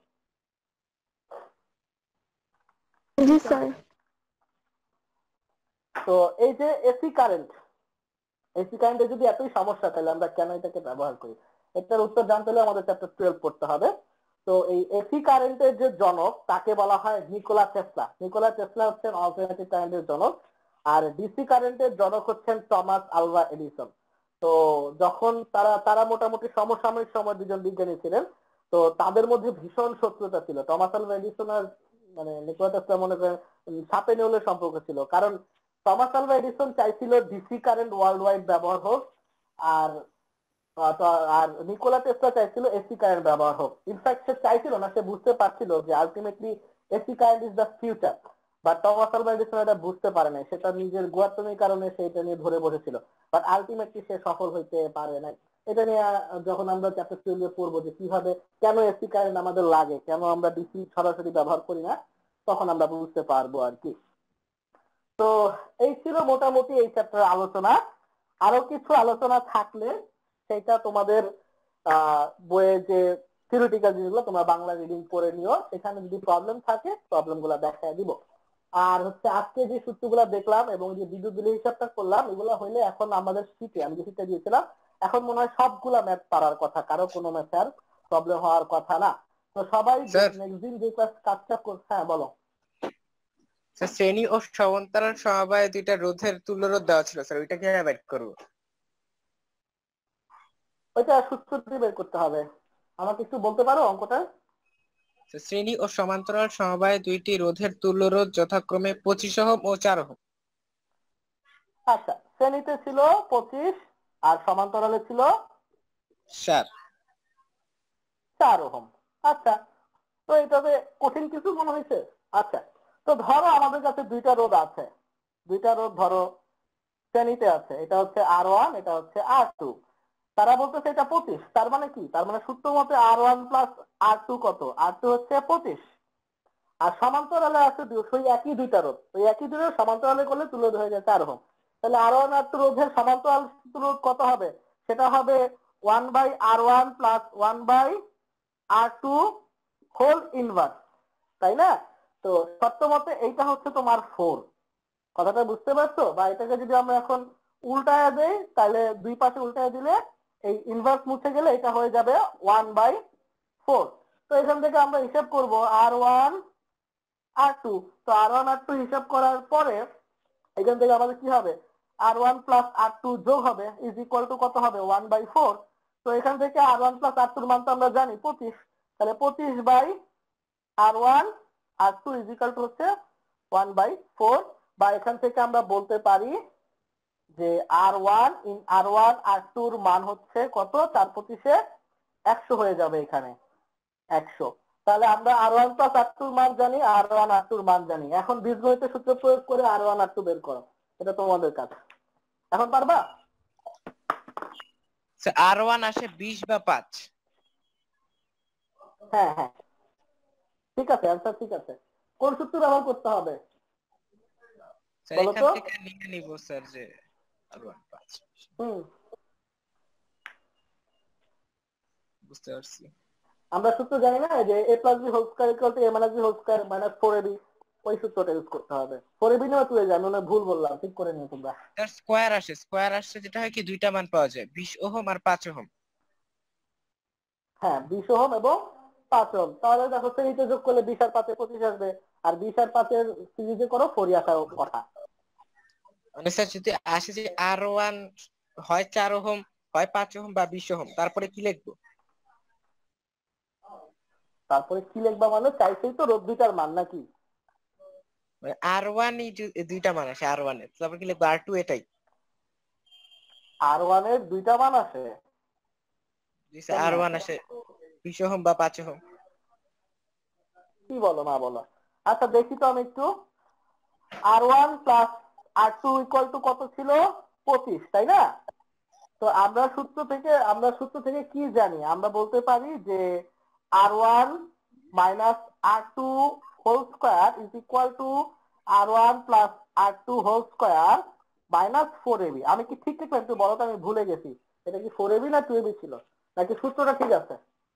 জি স্যার। তো এই যে এসি কারেন্ট, এসি কারেন্টের যদি এতই সমস্যা তাহলে আমরা কেন এটাকে ব্যবহার করি, এটার উত্তর জানতে হলে আমাদের চ্যাপ্টার টুয়েলভ পড়তে হবে। তো এই এসি কারেন্টের যে জনক তাকে বলা হয় নিকোলা টেসলা। নিকোলা টেসলা হচ্ছেন অল্টারনেটিভ কারেন্টের জনক, আর ডিসি কারেন্টের জনক হচ্ছেন টমাস আলভা এডিসন। তো যখন তারা তারা মোটামুটি সমসাময়িক সময় দুজন বিজ্ঞানী ছিলেন, তো তাদের মধ্যে ভীষণ শত্রুতা ছিল। টমাস আলভা এডিসন আর মানে নিকোলা টেসলা মনে করেন সাপে নেউলের সম্পর্ক ছিল, কারণ টমাস আলভা এডিসন চাইছিল ডিসি কারেন্ট ওয়ার্ল্ড ওয়াইড ব্যবহার হোক, আর আর নিকোলা টেসলা চাইছিল এসি কারেন্ট ব্যবহার হোক। ইনফ্যাক্ট সে চাইছিল না, সে বুঝতে পারছিল যে ultimately AC current is the future, but Thomas Alva Edison এটা বুঝতে পারে নাই, সেটা নিজের গোয়ার্তমির কারণে সে এটা নিয়ে ধরে বসেছিল, বাট আলটিমেটলি সে সফল হইতে পারে নাই। এটা নিয়ে যখন আমরা চ্যাপ্টার টুয়েলভে পড়বো যে কিভাবে কেন এসি কারেন্ট আমাদের লাগে, কেন আমরা ডিসি সরাসরি ব্যবহার করি না, তখন আমরা বুঝতে পারবো আর কি। তো এই ছিল মোটামুটি এই চ্যাপ্টারের আলোচনা। আরো কিছু আলোচনা থাকলে সেটা তোমাদের আহ বইয়ে যে থিওরিটিক্যাল জিনিসগুলো তোমরা বাংলা রিডিং করে নিও, এখানে যদি প্রবলেম থাকে প্রবলেম গুলা দেখায় দিব। আর হচ্ছে আজকে যে সূত্রগুলো দেখলাম এবং যে বিদ্যুৎ বিলের হিসাবটা করলাম, এগুলো হইলে এখন আমাদের শীতে আমি যে শীতটা দিয়েছিলাম এখন মনে হয় সবগুলা ম্যাথ পারার কথা, কারো কোনো ম্যাথের প্রবলেম হওয়ার কথা না। তো সবাই নেক্সট দিন যে কাজটা করছে, হ্যাঁ বলো। শ্রেণী ও সমান্তরাল সমবায়ে দুইটা রোধের তুল্য রোধ দেওয়া ছিল স্যার, ওইটা কিভাবে বের করব? ওইটা সূত্র দিয়ে বের করতে হবে। আমাকে একটু বলতে পারো অঙ্কটা? শ্রেণী ও সমান্তরাল সমবায়ে দুইটি রোধের তুল্য রোধ যথাক্রমে পঁচিশ ওহম ও চার ওহম। আচ্ছা, শ্রেণীতে ছিল পঁচিশ আর সমান্তরালে ছিল চার চার ওহম। আচ্ছা, তো এটাতে কঠিন কিছু মনে হয়েছে? আচ্ছা, তো ধরো আমাদের কাছে দুইটা রোধ আছে, দুইটা রোধ ধরো শ্রেণীতে আছে, এটা হচ্ছে আর ওয়ান, এটা হচ্ছে আর টু। তারা বলতেছে এটা পঁচিশ, তার মানে কি? তার মানে সূত্র মতে R one plus R two কত? আর টু হচ্ছে পঁচিশ। আর সমান্তরালে আছে ওই একই দুইটা রোধ, ওই একই দুটো সমান্তরালে করলে তুলে হয়ে যায় চার ওহম। তাহলে আর ওয়ান আর টু রোধের সমান্তরাল রোধ কত হবে? সেটা হবে one by R one plus one by R two whole inverse, তাই না? তো সত্য মতে এইটা হচ্ছে তোমার ফোর। কথাটা বুঝতে পারছো? বা এটাকে যদি আমরা এখন উল্টায় দেই, তাহলে দুই পাশে উল্টায় দিলে এই ইনভার্স মুছে গেলে এটা হয়ে যাবে ওয়ান বাই ফোর। তো এখান থেকে আমরা হিসাব করব আর ওয়ান আর টু। তো আর ওয়ান আর টু হিসাব করার পরে এখান থেকে আমাদের কি হবে? R one plus R two যোগ হবে ইজ ইকুয়াল টু কত হবে? One by four. তো তো এখান থেকে আর ওয়ান প্লাস আর টুর মান তো আমরা জানি পঁচিশ, তাহলে পঁচিশ by R one R two is equal to হচ্ছে ওয়ান বাই ফোর, বা এখান থেকে আমরা বলতে পারি যে R one in R one R টুর মান হচ্ছে কত, চার পঁচিশে একশো হয়ে যাবে এখানে একশো। তাহলে আমরা আর ওয়ান প্লাস আর টুর মান জানি, আর ওয়ান আর টুর মান জানি। এখন বীজগণিতের সূত্র প্রয়োগ করে আর ওয়ান আর টু বের করো, এটা তোমাদের কাজ। এখন পারবা? আর ওয়ান আসে বিশ বা পাঁচ। হ্যাঁ হ্যাঁ ঠিক আছে, অ্যান্সার ঠিক আছে। কোন সূত্র ব্যবহার করতে হবে স্যার বলো এখান তো? থেকে নিয়ে নিব স্যার যে আর ওয়ান পাঁচ। হুম বুঝতে পারছি। আমরা সূত্র জানি না যে a plus B whole square equal to a minus B whole square minus four A B, ওই সূত্রটা ইউজ করতে হবে। ফোর এ বি নেওয়া তুই জানো না, ভুল বললাম, ঠিক করে নিও তোমরা। তার স্কয়ার আসে, স্কয়ার আসছে যেটা হয় কি দুইটা মান পাওয়া যায়, বিশ ওহম আর পাঁচ ওহম। হ্যাঁ বিশ ওহম এবং পাঁচ ওহম। তাহলে দেখো সিরিজে যোগ করলে বিশ আর পাঁচে পঁচিশ আসবে, আর বিশ আর পাঁচের সিরিজে করো ফোরই আসার কথা। মানে স্যার যদি আসে যে আর ওয়ান হয় চার ওহম, হয় পাঁচ ওহম বা বিশ ওহম, তারপরে কি লিখবো? তারপরে কি লিখবা মানে চাইছেই তো রোধ দুইটার মান নাকি? মানে আর ওয়ান দুইটা মান আসে আর ওয়ান এর, তারপর কি লিখবো? আর টু এটাই আর ওয়ান এর দুইটা মান আসে, আর ওয়ান আসে বিশ ওহম বা পাঁচ ওহম। কি বলো না বলো? আচ্ছা দেখি তো আমি একটু। R one plus R two equal to কত ছিল? পঁচিশ, তাই না? তো আমরা সূত্র থেকে আমরা সূত্র থেকে কি জানি? আমরা বলতে পারি যে R one minus R two whole square is equal to R one plus R two whole square minus four AB. আমি কি ঠিক ঠিক একটু বলো তো, আমি ভুলে গেছি এটা কি ফোর এবি না টু এবি ছিল, নাকি সূত্রটা ঠিক আছে?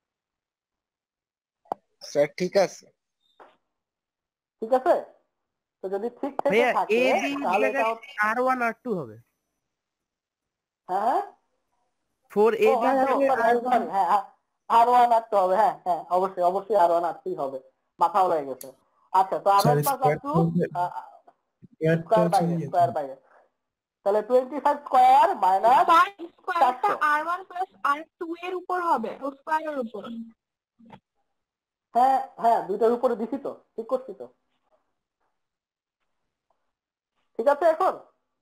স্যার ঠিক আছে। ঠিক আছে, তো যদি ঠিক থেকে ভাইয়া থাকে এ বি তাহলে এটা আর ওয়ান আর টু হবে, হ্যাঁ ফোর এ ও বি হ্যাঁ জায়গায় আর সরি ওয়ান। সরি হ্যাঁ আর ওয়ান আটতে হবে, হ্যাঁ হ্যাঁ অবশ্যই অবশ্যই আর ওয়ান আটতেই হবে, মাথা হয়ে গেছে। আচ্ছা তো R one plus R two square বাইরে স্কয়ার বাইরে, তাহলে টোয়েন্টি ফাইভ স্কয়ার মাইনাস স্কয়ারটা চারশো। R one plus R two এর উপর হবে, স্কয়ারের উপর। হ্যাঁ হ্যাঁ দুইটার উপরে দিছি তো, ঠিক করছি তো, ঠিক আছে। এখন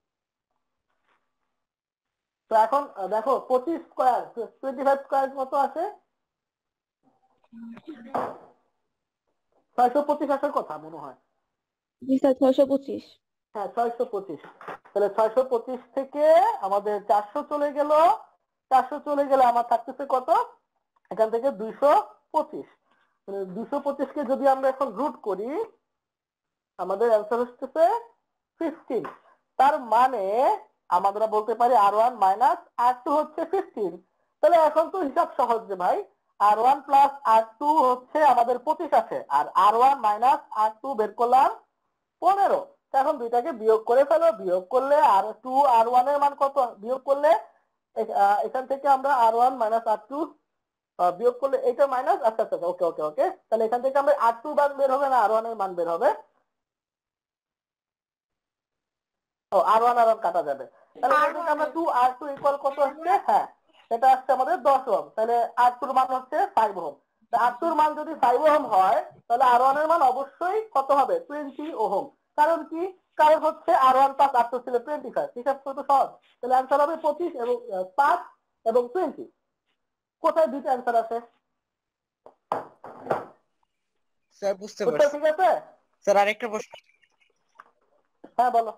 তো এখন দেখো পঁচিশ স্কয়ার টোয়েন্টি ফাইভ স্কয়ার কত আছে? ছয়শো পঁচিশ আসার কথা মনে হয়। জি স্যার, ছয়শো পঁচিশ। হ্যাঁ ছয়শো পঁচিশ। তাহলে ছয়শো পঁচিশ থেকে আমাদের চারশো চলে গেল, চারশো চলে গেলে আমার থাকতেছে কত? এখান থেকে দুইশো পঁচিশ। দুইশো পঁচিশকে যদি আমরা এখন রুট করি আমাদের অ্যান্সার হচ্ছে ফিফটিন। তার মানে আমরা বলতে পারি R one minus R two হচ্ছে ফিফটিন। তাহলে এখন তো হিসাব সহজ যে ভাই, R one plus R two হচ্ছে আমাদের পঁচিশ আছে, আর R one minus R two বের করলাম পনেরো। এখন দুইটাকে বিয়োগ করে ফেলো, বিয়োগ করলে আর টু আর ওয়ান এর মান কত বিয়োগ করলে এখান থেকে আমরা R one minus R two বিয়োগ করলে এটা মাইনাস, আচ্ছা আচ্ছা ওকে ওকে ওকে তাহলে এখান থেকে আমরা আর টু মান বের হবে না আর ওয়ান এর মান বের হবে? ও আর ওয়ান আর ওয়ান কাটা যাবে, তাহলে এখান থেকে আমরা টু আর টু ইকুয়াল কত আসছে? হ্যাঁ এটা আসছে আমাদের দশ ওহম, তাহলে আর টুর মান হচ্ছে ফাইভ ওহম। আর টুর মান যদি ফাইভ ওহম হয় তাহলে আর ওয়ান এর মান অবশ্যই কত হবে? Twenty ohm. কারণ কি? কারণ হচ্ছে R one plus R two ছিল টোয়েন্টি ফাইভ, হিসাব কত সহজ। তাহলে অ্যান্সার হবে পঁচিশ এবং পাঁচ এবং টোয়েন্টি। কোথায় দুইটা অ্যান্সার আছে? স্যার বুঝতে উত্তর পারছি। ঠিক আছে? স্যার আরেকটা প্রশ্ন। হ্যাঁ বলো।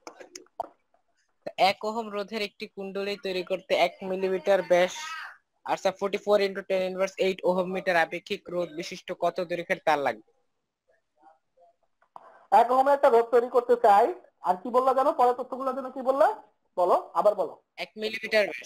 এক ওহম রোধের একটি কুণ্ডলী তৈরি করতে এক মিলিমিটার ব্যাস আর sir forty four into ten inverse eight ohm metre আপেক্ষিক রোধ বিশিষ্ট কত দৈর্ঘ্যের তার লাগবে? এক ওহমের একটা রোধ তৈরি করতে চাই, আর কি বললা জানো পরে তথ্যগুলোর জন্য কি বললা? বলো আবার বলো। এক মিলিমিটার ব্যাস।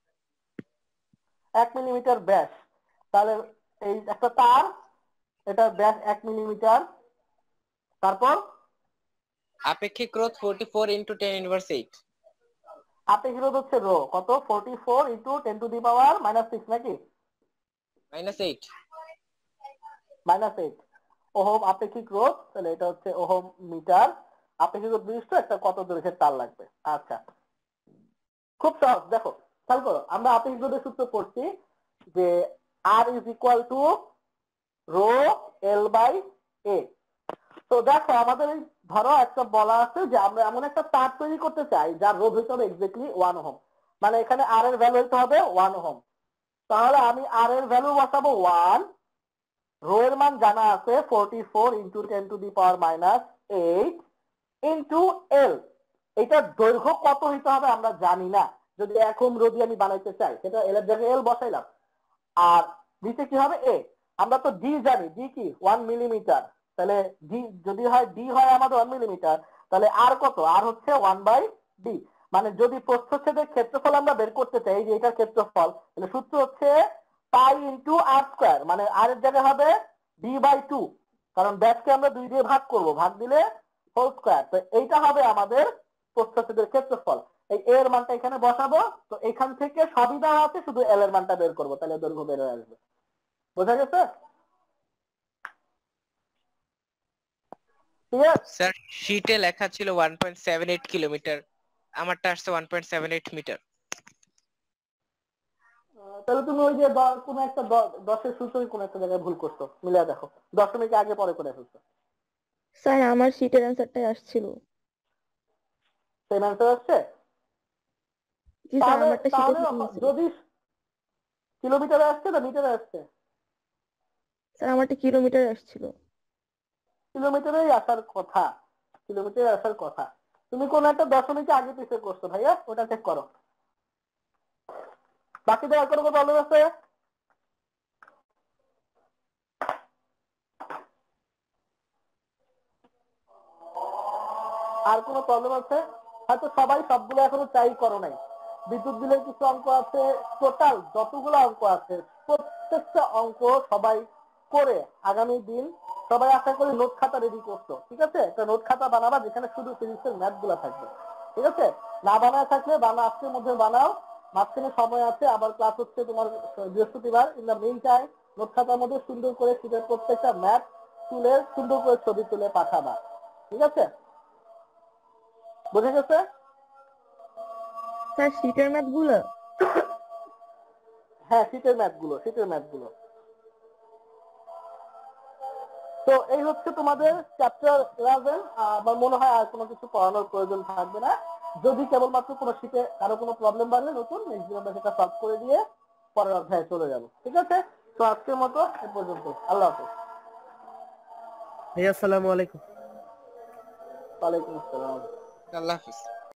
এক মিলিমিটার ব্যাস, তাহলে এই একটা তার, এটার ব্যাস এক মিলিমিটার, তারপর আপেক্ষিক রোধ forty four into ten inverse eight. আপেক্ষিক রোধ হচ্ছে রো কত? Forty four into ten to the power minus six নাকি minus eight. Minus eight ohm আপেক্ষিক রোধ, তাহলে এটা হচ্ছে ওহম মিটার। আপেক্ষিক রোধ বিশিষ্ট একটা কত দৈর্ঘ্যের তার লাগবে। আচ্ছা খুব সহজ, দেখো খেয়াল করো আমরা আপেক্ষিক রোধের সূত্র পড়ছি যে R is equal to rho L by A. তো দেখো আমাদের এই ধরো একটা বলা আছে যে আমরা এমন একটা তার তৈরি করতে চাই যার রোধ হইতে হবে এক্স্যাক্টলি ওয়ান ওহম, মানে এখানে আর এর ভ্যালু হইতে হবে ওয়ান ওহম। তাহলে আমি আর এর ভ্যালু বসাবো ওয়ান, রো এর মান জানা আছে forty four into ten to the power minus eight into L. এটার দৈর্ঘ্য কত হইতে হবে আমরা জানি না, যদি এক ওহম রোধী আমি বানাইতে চাই সেটা এল এর জায়গায় এল বসাইলাম। আর নিচে কি হবে এ, আমরা তো ডি জানি, ডি কি ওয়ান মিলিমিটার, তাহলে ডি যদি হয় ডি হয় আমাদের ওয়ান মিলিমিটার, তাহলে আর কত, আর হচ্ছে ওয়ান বাই ডি। মানে যদি প্রস্থচ্ছেদের ক্ষেত্রফল আমরা বের করতে চাই যে এটার ক্ষেত্রফল, তাহলে সূত্র হচ্ছে পাই ইন্টু আর স্কোয়ার, মানে আর এর জায়গায় হবে ডি বাই টু, কারণ ব্যাসকে আমরা দুই দিয়ে ভাগ করব, ভাগ দিলে হোল স্কোয়ার। তো এইটা হবে আমাদের প্রস্থচ্ছেদের ক্ষেত্রফল। এই এর মানটা এখানে বসাবো, তো এখান থেকে সবই দেওয়া আছে, শুধু এল এর মানটা বের করবো, তাহলে দৈর্ঘ্য বের হয়ে আসবে। বোঝা গেছে? স্যার শীটে লেখা ছিল one point seven eight kilometre, আমারটা আসছে one point seven eight metre. তাহলে তুমি ওই যে কোন একটা দশের সূত্রে কোন একটা জায়গায় ভুল করছো, মিলিয়ে দেখো, দশমিকে আগে পরে করে ফেলছো। স্যার আমার শীটের অ্যান্সারটাই আসছিল। সেম অ্যান্সার আসছে? জি স্যার, আমারটা শীটে তাহলে ঠিকই ছিল। যদি কিলোমিটারে আসছে না মিটারে আসছে? স্যার আমারটা কিলোমিটার আসছিল। কিলোমিটারেই আসার কথা, কিলোমিটারে আসার কথা। তুমি কোন একটা দশমিকে আগে পিছিয়ে করছো ভাইয়া, ওটা চেক করো। বাকিদের আর কোনো প্রবলেম আছে? আর কোনো প্রবলেম আছে? হয়তো সবাই সবগুলো এখনো ট্রাই করো নাই। বিদ্যুৎ বিলের কিছু অঙ্ক আছে, টোটাল যতগুলো অঙ্ক আছে প্রত্যেকটা অঙ্ক সবাই করে আগামী দিন সবাই আশা করি নোট খাতা রেডি করছো, ঠিক আছে? একটা নোট খাতা বানাবা যেখানে শুধু ফিজিক্সের ম্যাথ গুলা থাকবে, ঠিক আছে? না বানায় থাকলে বানা, আজকের মধ্যে বানাও, মাঝখানে সময় আছে, আবার ক্লাস হচ্ছে তোমার বৃহস্পতিবার। In the meantime note খাতার মধ্যে সুন্দর করে শীতের প্রত্যেকটা ম্যাথ তুলে সুন্দর করে ছবি তুলে পাঠাবা, ঠিক আছে? বুঝে গেছে? স্যার শীটের ম্যাথ গুলো? হ্যাঁ শীতের ম্যাথ গুলো, শীতের ম্যাথ গুলো। তো এই হচ্ছে তোমাদের চ্যাপ্টার ইলেভেন। আমার মনে হয় আর কোনো কিছু পড়ানোর প্রয়োজন থাকবে না। যদি কেবলমাত্র কোনো শীতে কারো কোনো প্রবলেম বাড়লে নতুন নেক্সট দিন আমরা সেটা সলভ করে দিয়ে পরের অধ্যায়ে চলে যাব, ঠিক আছে? তো আজকের মতো এ পর্যন্ত। আল্লাহ হাফেজ। ভাইয়া আসসালামু আলাইকুম। ওয়ালাইকুম আসসালাম। আল্লাহ হাফিজ।